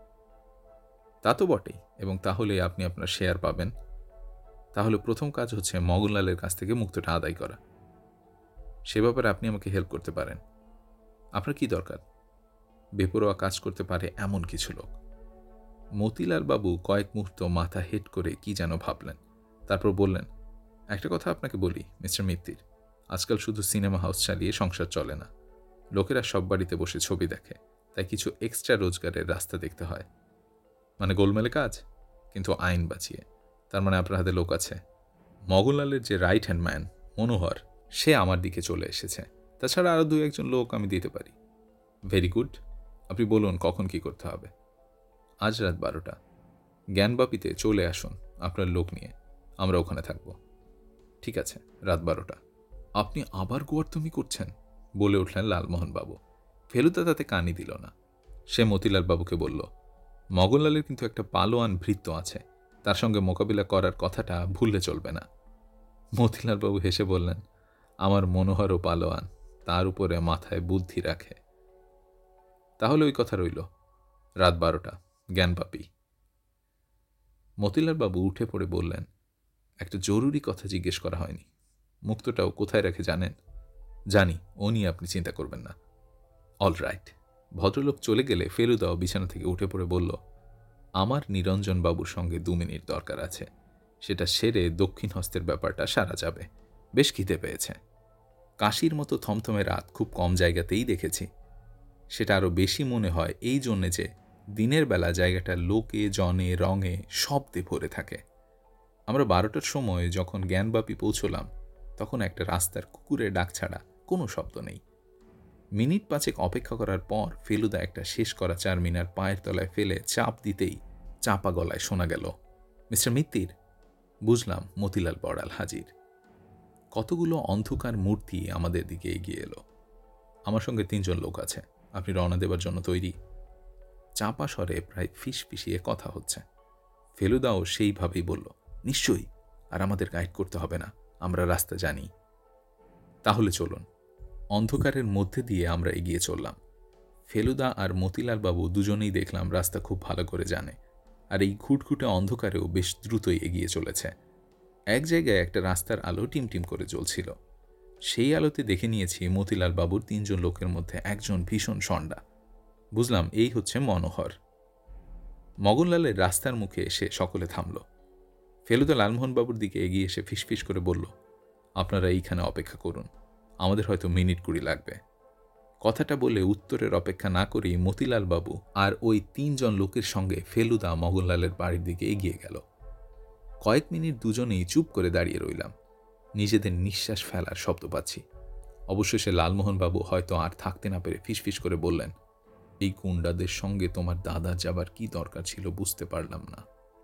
তা তো বটেই, এবং তাহলে আপনি আপনার শেয়ার পাবেন। তাহলে প্রথম কাজ হচ্ছে মগনলালের কাছ থেকে মুক্তটা আদায় করা। সে ব্যাপারে আপনি আমাকে হেল্প করতে পারেন। আপনার কি দরকার? বেপরোয়া কাজ করতে পারে এমন কিছু লোক। মতিলাল বাবু কয়েক মুহূর্ত মাথা হেট করে কি যেন ভাবলেন, তারপর বললেন, একটা কথা আপনাকে বলি মিস্টার মিত্তির, আজকাল শুধু সিনেমা হাউস চালিয়ে সংসার চলে না। লোকেরা সব বাড়িতে বসে ছবি দেখে, তাই কিছু এক্সট্রা রোজগারের রাস্তা দেখতে হয়। মানে গোলমেলে কাজ, কিন্তু আইন বাঁচিয়ে। তার মানে আপনার হাতে লোক আছে। মগনলালের যে রাইট হ্যান্ড ম্যান মনোহর, সে আমার দিকে চলে এসেছে। তাছাড়া আরও দু একজন লোক আমি দিতে পারি। Very good. আপনি বলুন কখন কি করতে হবে? আজ রাত বারোটা জ্ঞানবাপীতে চলে আসুন আপনার লোক নিয়ে, আমরা ওখানে থাকব। ঠিক আছে, রাত বারোটা। আপনি আবার গোয়ার্তুমি করছেন, বলে উঠলেন লালমোহনবাবু। ফেলুদা তাতে কানই দিল না। সে মতিলালবাবুকে বলল, মগনলালের কিন্তু একটা পালোয়ান ভৃত্য আছে, তার সঙ্গে মোকাবিলা করার কথাটা ভুললে চলবে না। মতিলালবাবু হেসে বললেন, আমার মনোহরও পালোয়ান, তার উপরে মাথায় বুদ্ধি রাখে। তাহলে ওই কথা রইল, রাত বারোটা, জ্ঞানবাপী। মতিলালবাবু উঠে পড়ে বললেন, একটা জরুরি কথা জিজ্ঞেস করা হয়নি। মুক্তটাও কোথায় রাখে জানেন? জানি, ও নিয়ে আপনি চিন্তা করবেন না। All right. ভদ্রলোক চলে গেলে ফেলুদাও বিছানা থেকে উঠে পড়ে বলল, আমার নিরঞ্জনবাবুর সঙ্গে দু মিনিট দরকার আছে, সেটা সেরে দক্ষিণ হস্তের ব্যাপারটা সারা যাবে। বেশ খিদে পেয়েছে। কাশির মতো থমথমে রাত খুব কম জায়গাতেই দেখেছি। সেটা আরও বেশি মনে হয় এই জন্যে যে দিনের বেলা জায়গাটা লোকে, জনে, রঙে, শব্দে ভরে থাকে। আমরা বারোটার সময় যখন জ্ঞানবাপী পৌঁছলাম তখন একটা রাস্তার কুকুরের ডাক ছাড়া কোনো শব্দ নেই। মিনিট পাঁচেক অপেক্ষা করার পর ফেলুদা একটা শেষ করা চারমিনার পায়ের তলায় ফেলে চাপ দিতেই চাপা গলায় শোনা গেল, মিস্টার মিত্তির। বুঝলাম মতিলাল বড়াল হাজির। কতগুলো অন্ধকার মূর্তি আমাদের দিকে এগিয়ে এলো। আমার সঙ্গে তিনজন লোক আছে, আপনি রওনা দেবার জন্য তৈরি? চাপা স্বরে প্রায় ফিস ফিসিয়ে কথা হচ্ছে। ফেলুদাও সেইভাবেই বলল, নিশ্চয়ই, আর আমাদের গাইড করতে হবে না, আমরা রাস্তা জানি। তাহলে চলুন। অন্ধকারের মধ্যে দিয়ে আমরা এগিয়ে চললাম। ফেলুদা আর মতিলাল বাবু দুজনেই দেখলাম রাস্তা খুব ভালো করে জানে, আর এই ঘুটঘুটে অন্ধকারেও বেশ দ্রুতই এগিয়ে চলেছে। এক জায়গায় একটা রাস্তার আলো টিমটিম করে জ্বলছিল। সেই আলোতে দেখে নিয়েছি মতিলাল বাবুর তিনজন লোকের মধ্যে একজন ভীষণ সন্ডা। বুঝলাম এই হচ্ছে মনোহর। মগনলালের রাস্তার মুখে এসে সকলে থামল। ফেলুদা লালমোহনবাবুর দিকে এগিয়ে এসে ফিসফিস করে বলল, আপনারা এইখানে অপেক্ষা করুন, আমাদের হয়তো মিনিট কুড়ি লাগবে। কথাটা বলে উত্তরের অপেক্ষা না করেই মতিলাল বাবু আর ওই তিনজন লোকের সঙ্গে ফেলুদা মগনলালের বাড়ির দিকে এগিয়ে গেল। কয়েক মিনিট দুজনেই চুপ করে দাঁড়িয়ে রইলাম। নিজেদের নিঃশ্বাস ফেলার শব্দ পাচ্ছি। অবশেষে লালমোহনবাবু হয়তো আর থাকতে না পেরে ফিসফিস করে বললেন, এই গুন্ডাদের সঙ্গে তোমার দাদা যাবার কি দরকার ছিল বুঝতে পারলাম না।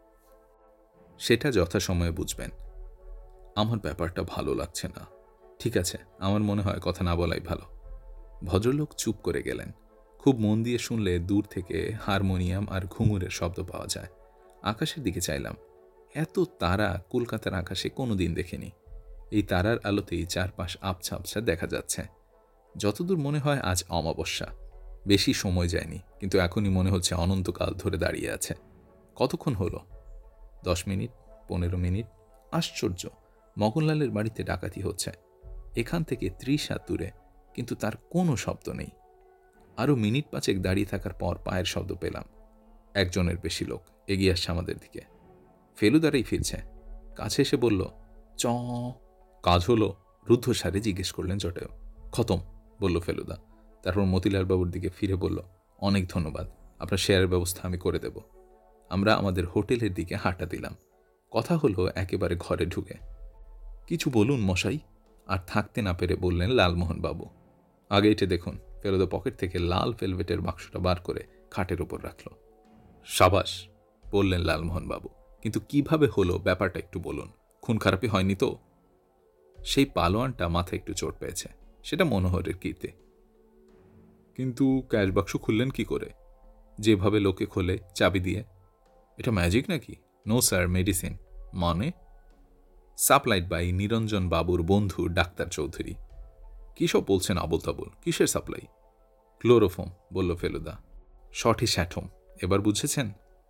সেটা যথাসময়ে বুঝবেন। আমার ব্যাপারটা ভালো লাগছে না। ঠিক আছে, আমার মনে হয় কথা না বলাই ভালো। ভদ্রলোক চুপ করে গেলেন। খুব মন দিয়ে শুনলে দূর থেকে হারমোনিয়াম আর ঘুঙুরের শব্দ পাওয়া যায়। আকাশের দিকে চাইলাম। এত তারা কলকাতার আকাশে কোনোদিন দেখিনি। এই তারার আলোতেই চারপাশ আবছা আবছা দেখা যাচ্ছে। যতদূর মনে হয় আজ অমাবস্যা। বেশি সময় যায়নি, কিন্তু এখনই মনে হচ্ছে অনন্তকাল ধরে দাঁড়িয়ে আছে। কতক্ষণ হলো? দশ মিনিট, পনেরো মিনিট। আশ্চর্য, মগনলালের বাড়িতে ডাকাতি হচ্ছে। এখান থেকে ত্রিশ হাত দূরে, কিন্তু তার কোনো শব্দ নেই। আরও মিনিট পাঁচেক দাঁড়িয়ে থাকার পর পায়ের শব্দ পেলাম। একজনের বেশি লোক এগিয়ে আসছে আমাদের দিকে। ফেলুদারাই ফিরছে। কাছে এসে বলল, চ কাজ হলো? রুদ্ধস্বরে জিজ্ঞেস করলেন জটায়ু। খতম, বলল ফেলুদা। তারপর মতিলাল বাবুর দিকে ফিরে বলল, অনেক ধন্যবাদ, আপনার শেয়ারের ব্যবস্থা আমি করে দেব। আমরা আমাদের হোটেলের দিকে হাঁটা দিলাম। কথা হলো একেবারে ঘরে ঢুকে। কিছু বলুন মশাই, আর থাকতে না পেরে বললেন লালমোহন বাবু। আগে এটে দেখুন। ফেলুদা পকেট থেকে লাল ভেলভেটের বাক্সটা বার করে খাটের উপর রাখল। সাবাস, বললেন লালমোহন বাবু, কিন্তু কিভাবে হলো ব্যাপারটা একটু বলুন। খুন খারাপি হয়নি তো? সেই পালোয়ানটা মাথায় একটু চোট পেয়েছে, সেটা মনোহরের কীর্তি। কিন্তু ক্যাশ বাক্স খুললেন কি করে? যেভাবে লোকে খোলে, চাবি দিয়ে। এটা ম্যাজিক নাকি? No sir, medicine. মানে? সাপ্লাইড বাই নিরঞ্জন বাবুর বন্ধু ডাক্তার চৌধুরী। কী সব বলছেন আবল তাবল? কিসের সাপ্লাই? ক্লোরোফোম, বলল ফেলুদা। সঠি স্যাঠম, এবার বুঝেছেন?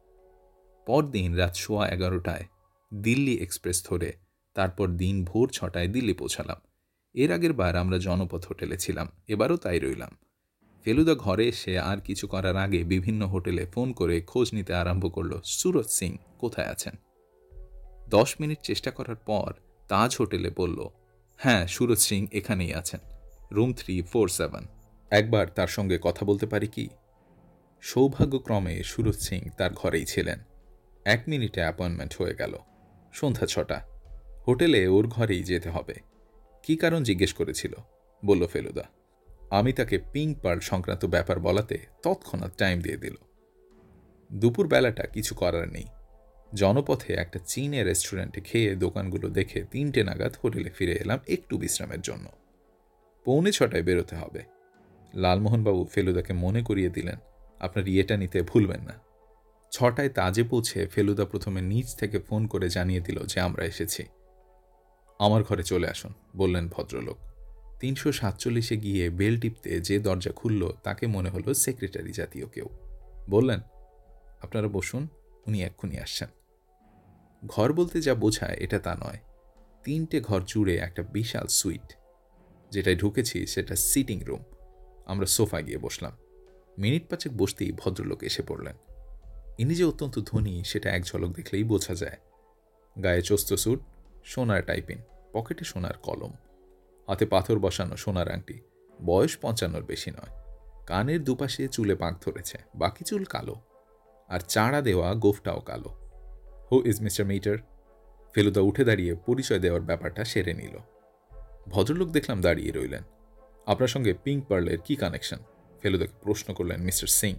পরদিন রাত সোয়া এগারোটায় দিল্লি এক্সপ্রেস ধরে তারপর দিন ভোর ছটায় দিল্লি পৌঁছালাম। এর আগের বার আমরা জনপথ হোটেলে ছিলাম, এবারও তাই রইলাম। ফেলুদা ঘরে এসে আর কিছু করার আগে বিভিন্ন হোটেলে ফোন করে খোঁজ নিতে আরম্ভ করল সুরজ সিং কোথায় আছেন। দশ মিনিট চেষ্টা করার পর তাজ হোটেলে বলল, হ্যাঁ, সুরজ সিং এখানেই আছেন, রুম থ্রি ফোর সেভেন। একবার তার সঙ্গে কথা বলতে পারি কি? সৌভাগ্যক্রমে সুরজ সিং তার ঘরেই ছিলেন। এক মিনিটে অ্যাপয়েন্টমেন্ট হয়ে গেল। সন্ধ্যা ছটা। হোটেলে ওর ঘরেই যেতে হবে। কি কারণ জিজ্ঞেস করেছিল, বলল ফেলুদা। আমি তাকে পিঙ্ক পার্ল সংক্রান্ত ব্যাপার বলাতে তৎক্ষণাৎ টাইম দিয়ে দিল। দুপুর বেলাটা কিছু করার নেই। জনপথে একটা চীনের রেস্টুরেন্টে খেয়ে দোকানগুলো দেখে তিনটে নাগাদ হোটেলে ফিরে এলাম একটু বিশ্রামের জন্য। পৌনে ছটায় বেরোতে হবে। লালমোহনবাবু ফেলুদাকে মনে করিয়ে দিলেন, আপনার ইয়েটা নিতে ভুলবেন না। ছটায় তাজে পৌঁছে ফেলুদা প্রথমে নিচ থেকে ফোন করে জানিয়ে দিল যে আমরা এসেছি। আমার ঘরে চলে আসুন, বললেন ভদ্রলোক। তিনশো সাতচল্লিশে গিয়ে বেল টিপতে যে দরজা খুলল তাকে মনে হলো সেক্রেটারি জাতীয় কেউ। বললেন, আপনারা বসুন, উনি এক্ষুনি আসছেন। ঘর বলতে যা বোঝায় এটা তা নয়। তিনটে ঘর জুড়ে একটা বিশাল সুইট। যেটায় ঢুকেছি সেটা সিটিং রুম। আমরা সোফা গিয়ে বসলাম। মিনিট পাঁচেক বসতেই ভদ্রলোক এসে পড়লেন। ইনি যে অত্যন্ত ধনী সেটা এক ঝলক দেখলেই বোঝা যায়। গায়ে চোস্ত স্যুট, সোনার টাইপিং, পকেটে সোনার কলম, হাতে পাথর বসানো সোনার আংটি। বয়স পঞ্চান্নর বেশি নয়। কানের দুপাশে চুলে পাক ধরেছে, বাকি চুল কালো, আর চাড়া দেওয়া গোফটাও কালো। Who is mister Mitter? Feluda উঠে দাঁড়িয়ে পরিচয় দেওয়ার ব্যাপারটা সেরে নিল। ভদ্রলোক দেখলাম দাঁড়িয়ে রইলেন। আপনার সঙ্গে পিঙ্ক পার্লের কি কানেকশন? ফেলুদাকে প্রশ্ন করলেন মিস্টার সিং।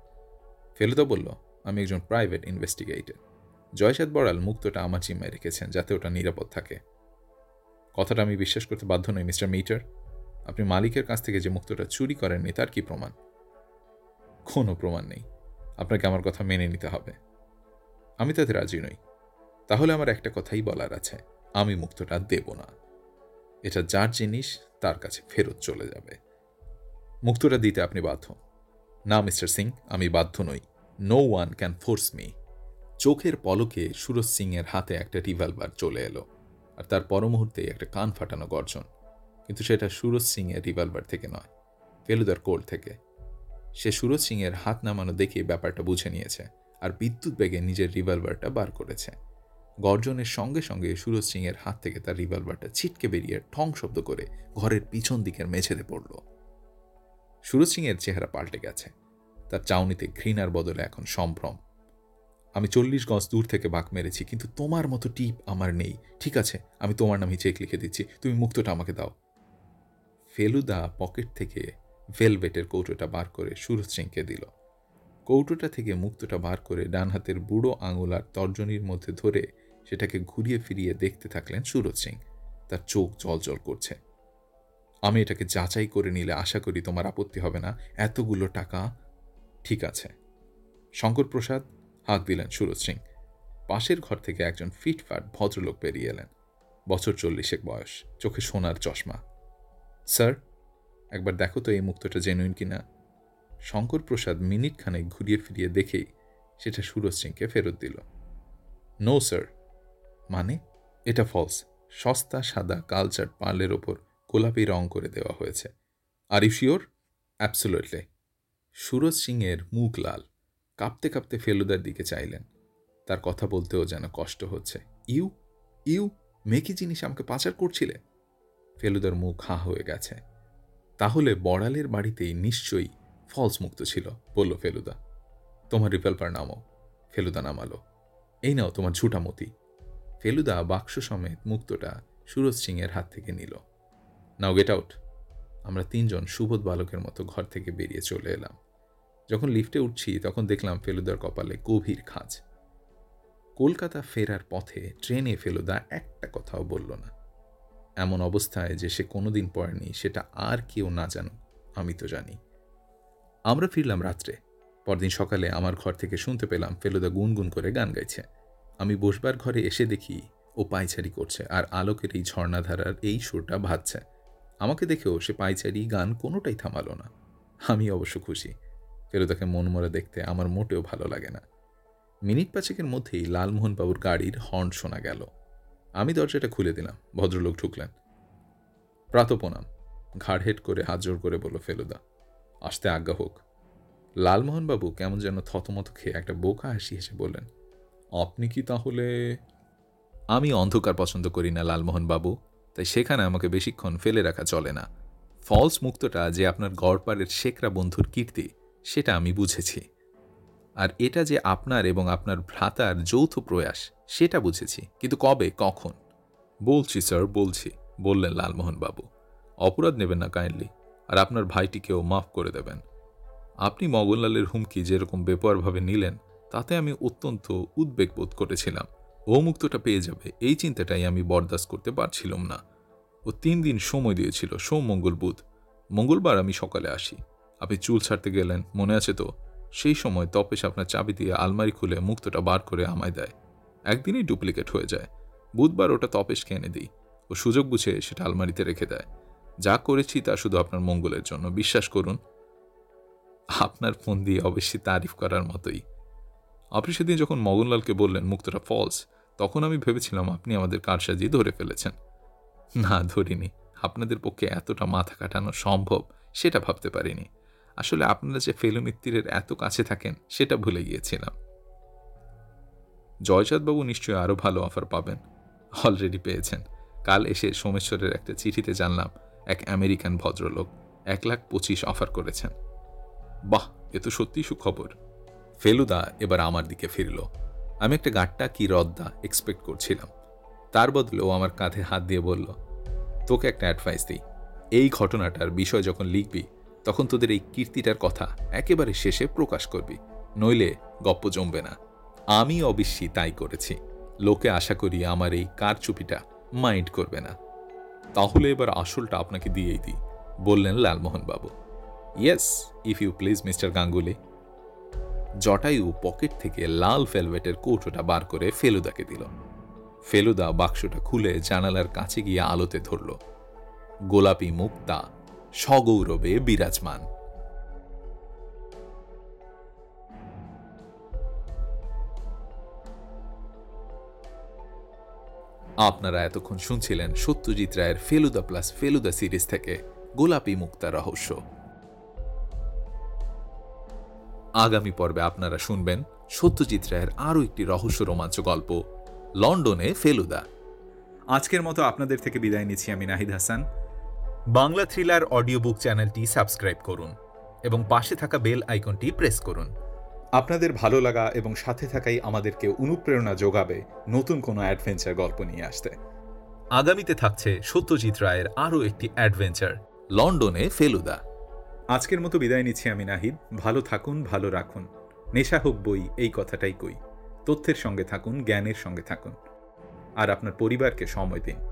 ফেলুদা বলল, আমি একজন প্রাইভেট ইনভেস্টিগেটর। জয়সাদ বড়াল মুক্তটা আমার জিম্মায় রেখেছেন যাতে ওটা নিরাপদ থাকে। কথাটা আমি বিশ্বাস করতে বাধ্য নই মিস্টার মিটার। আপনি মালিকের কাছ থেকে যে মুক্তটা চুরি করেননি তার কি প্রমাণ? কোনো প্রমাণ নেই। আপনাকে আমার কথা মেনে নিতে হবে। আমি তাতে রাজি নই। তাহলে আমার একটা কথাই বলার আছে, আমি মুক্তটা দেব না। এটা যার জিনিস তার কাছে ফেরত চলে যাবে। মুক্তটা দিতে আপনি বাধ্য। না মিস্টার সিং, আমি বাধ্য নই। No one can force me. চোখের পলকে সুরজ সিং এর হাতে একটা রিভলভার চলে এলো, আর তার পর মুহূর্তে একটা কান ফাটানো গর্জন। কিন্তু সেটা সুরজ সিং এর রিভলভার থেকে নয়, ফেলুদার কোল থেকে। সে সুরজ সিং এর হাত নামানো দেখে ব্যাপারটা বুঝে নিয়েছে, আর বিদ্যুৎ বেগে নিজের রিভলভারটা বার করেছে। গর্জনের সঙ্গে সঙ্গে সুরজ সিং এর হাত থেকে তার রিভলভারটা ছিটকে বেরিয়ে ঠং শব্দ করে ঘরের পিছন দিকের মেঝেতে পড়ল। সুরজ সিং এর চেহারা পাল্টে গেছে। তার চাউনিতে ঘৃণার বদলে এখন সম্ভ্রম। আমি চল্লিশ গজ দূর থেকে বাঁক মেরেছি, কিন্তু তোমার মতো টিপ আমার নেই। ঠিক আছে, আমি তোমার নামে চেক লিখে দিচ্ছি, তুমি মুক্তটা আমাকে দাও। ফেলুদা পকেট থেকে ভেলভেটের কৌটোটা বার করে সুরজ সিংকে দিল। কৌটোটা থেকে মুক্তটা বার করে ডান হাতের বুড়ো আঙুল আর তর্জনীর মধ্যে ধরে সেটাকে ঘুরিয়ে ফিরিয়ে দেখতে থাকলেন সুরজ সিং। তার চোখ জলজল করছে। আমি এটাকে যাচাই করে নিলে আশা করি তোমার আপত্তি হবে না। এতগুলো টাকা। ঠিক আছে। শঙ্কর প্রসাদ, হাঁক দিলেন সুরজ সিং। পাশের ঘর থেকে একজন ফিটফাট ভদ্রলোক বেরিয়ে এলেন। বছর চল্লিশেক বয়স, চোখে সোনার চশমা। স্যার, একবার দেখো তো এই মুক্তটা জেনুইন কিনা। শঙ্কর প্রসাদ মিনিট খানেক ঘুরিয়ে ফিরিয়ে দেখেই সেটা সুরজ সিংকে ফেরত দিল। No sir. মানে? এটা ফলস। সস্তা সাদা কালচার পার্লের ওপর গোলাপি রং করে দেওয়া হয়েছে। Are you sure? Absolutely. Suraj সিংয়ের মুখ লাল। কাঁপতে কাঁপতে ফেলুদার দিকে চাইলেন। তার কথা বলতেও যেন কষ্ট হচ্ছে। ইউ ইউ মেকি জিনিস আমাকে পাচার করছিলে? ফেলুদার মুখ হাঁ হয়ে গেছে। তাহলে বড়ালের বাড়িতেই নিশ্চয়ই ফলস মুক্ত ছিল, বলল ফেলুদা। তোমার রিভলভার নামাও। ফেলুদা নামালো। এই নাও তোমার ঝুটামতি। ফেলুদা বাক্স সমেত মুক্তটা সুরজ সিংয়ের হাত থেকে নিল। Now get out. আমরা তিনজন সুবোধ বালকের মতো ঘর থেকে বেরিয়ে চলে এলাম। যখন লিফটে উঠছি তখন দেখলাম ফেলুদার কপালে গভীর খাঁজ। কলকাতা ফেরার পথে ট্রেনে ফেলুদা একটা কথাও বলল না। এমন অবস্থায় যে সে কোনোদিন পড়েনি সেটা আর কেউ না জানুক, আমি তো জানি। আমরা ফিরলাম রাত্রে। পরদিন সকালে আমার ঘর থেকে শুনতে পেলাম ফেলুদা গুনগুন করে গান গাইছে। আমি বসবার ঘরে এসে দেখি ও পায়চারি করছে, আর আলোকের এই ঝর্ণাধারার এই সুরটা ভাজছে। আমাকে দেখেও সে পায়চারি গান কোনোটাই থামালো না। আমি অবশ্য খুশি। ফেলুদাকে মনমরা দেখতে আমার মোটেও ভালো লাগে না। মিনিট পাঁচেকের মধ্যেই লালমোহনবাবুর গাড়ির হর্ন শোনা গেল। আমি দরজাটা খুলে দিলাম। ভদ্রলোক ঢুকলেন। প্রাতঃপ্রণাম। ঘাড় হেট করে হাত জোর করে বলল ফেলুদা। আসতে আজ্ঞা হোক। লালমোহনবাবু কেমন যেন থতমত খেয়ে একটা বোকা হাসি হেসে বললেন, আপনি কি তাহলে? আমি অন্ধকার পছন্দ করি না লালমোহনবাবু, তাই সেখানে আমাকে বেশিক্ষণ ফেলে রাখা চলে না। ফলস মুক্তটা যে আপনার গড়পাড়ের শেখরা বন্ধুর কীর্তি সেটা আমি বুঝেছি, আর এটা যে আপনার এবং আপনার ভ্রাতার যৌথ প্রয়াস সেটা বুঝেছি, কিন্তু কবে, কখন? বলছি স্যার, বলছি, বললেন লালমোহনবাবু। অপরাধ নেবেন না কাইন্ডলি, আর আপনার ভাইটিকেও মাফ করে দেবেন। আপনি মগনলালের হুমকি যেরকম বেপরভাবে নিলেন তাতে আমি অত্যন্ত উদ্বেগ বোধ করেছিলাম। ও মুক্তটা পেয়ে যাবে এই চিন্তাটাই আমি বরদাস্ত করতে পারছিলাম না। ও তিন দিন সময় দিয়েছিল, সোম মঙ্গল বুধ। মঙ্গলবার আমি সকালে আসি। আপনি চুল ছাড়তে গেলেন, মনে আছে তো? সেই সময় তপেশ আপনার চাবি দিয়ে আলমারি খুলে মুক্তটা বার করে আমায় দেয়। একদিনই ডুপ্লিকেট হয়ে যায়। বুধবার ওটা তপেশকে এনে দিই। ও সুযোগ বুঝে সেটা আলমারিতে রেখে দেয়। যা করেছি তা শুধু আপনার মঙ্গলের জন্য, বিশ্বাস করুন। আপনার ফোন দিয়ে অবশ্যই তারিফ করার মতোই। আপনি সেদিন যখন মগনলালকে বললেন মুক্তটা ফলস, তখন আমি ভেবেছিলাম আপনি আমাদের কারসাজি ধরে ফেলেছেন। না, ধরিনি। আপনাদের পক্ষে এতটা মাথা কাটানো সম্ভব সেটা ভাবতে পারিনি। আসলে আপনারা যে ফেলুমিত্তিরের এত কাছে থাকেন সেটা ভুলে গিয়েছিলাম। জয়চাঁদবাবু নিশ্চয়ই আরও ভালো অফার পাবেন। অলরেডি পেয়েছেন। কাল এসে সোমেশ্বরের একটা চিঠিতে জানলাম এক আমেরিকান ভদ্রলোক এক লাখ পঁচিশ অফার করেছেন। বাহ, এ তো সত্যিই সুখবর। ফেলুদা এবার আমার দিকে ফিরল। আমি একটা গাট্টা কি রদ্দা এক্সপেক্ট করছিলাম। তার বদলে ও আমার কাঁধে হাত দিয়ে বলল, তোকে একটা অ্যাডভাইস দিই, এই ঘটনাটার বিষয় যখন লিখবি তখন তোদের এই কীর্তিটার কথা একেবারে শেষে প্রকাশ করবি, নইলে গপ্প জমবে না। আমি অবশ্যই তাই করেছি। লোকে আশা করি আমার এই কারচুপিটা মাইন্ড করবে না। তাহলে এবার আসলটা আপনাকে দিয়েই দিই, বললেন লালমোহনবাবু। Yes, if you please mister Ganguly. Jatayu pocket থেকে লাল ভেলভেটের কৌটোটা বার করে ফেলুদাকে দিল। ফেলুদা বাক্সটা খুলে জানালার কাছে গিয়ে আলোতে ধরল। গোলাপি মুক্তা সগৌরবে বিরাজমান। আপনারা এতক্ষণ শুনছিলেন সত্যজিৎ রায়ের ফেলুদা প্লাস ফেলুদা সিরিজ থেকে গোলাপি মুক্তা রহস্য। আগামী পর্বে আপনারা শুনবেন সত্যজিৎ রায়ের আরও একটি রহস্য রোমাঞ্চ গল্প, লন্ডনে ফেলুদা। আজকের মতো আপনাদের থেকে বিদায় নিচ্ছি আমি Nahid Hasan. Bangla thriller audio book চ্যানেলটি সাবস্ক্রাইব করুন এবং পাশে থাকা বেল আইকনটি প্রেস করুন। আপনাদের ভালো লাগা এবং সাথে থাকাই আমাদেরকে অনুপ্রেরণা যোগাবে নতুন কোনো অ্যাডভেঞ্চার গল্প নিয়ে আসতে। আগামীতে থাকছে সত্যজিৎ রায়ের আরও একটি অ্যাডভেঞ্চার, লন্ডনে ফেলুদা। আজকের মতো বিদায় নিচ্ছি আমি নাহিদ। ভালো থাকুন, ভালো রাখুন। নেশা হোক বই, এই কথাটাই কই। তথ্যের সঙ্গে থাকুন, জ্ঞানের সঙ্গে থাকুন, আর আপনার পরিবারকে সময় দিন।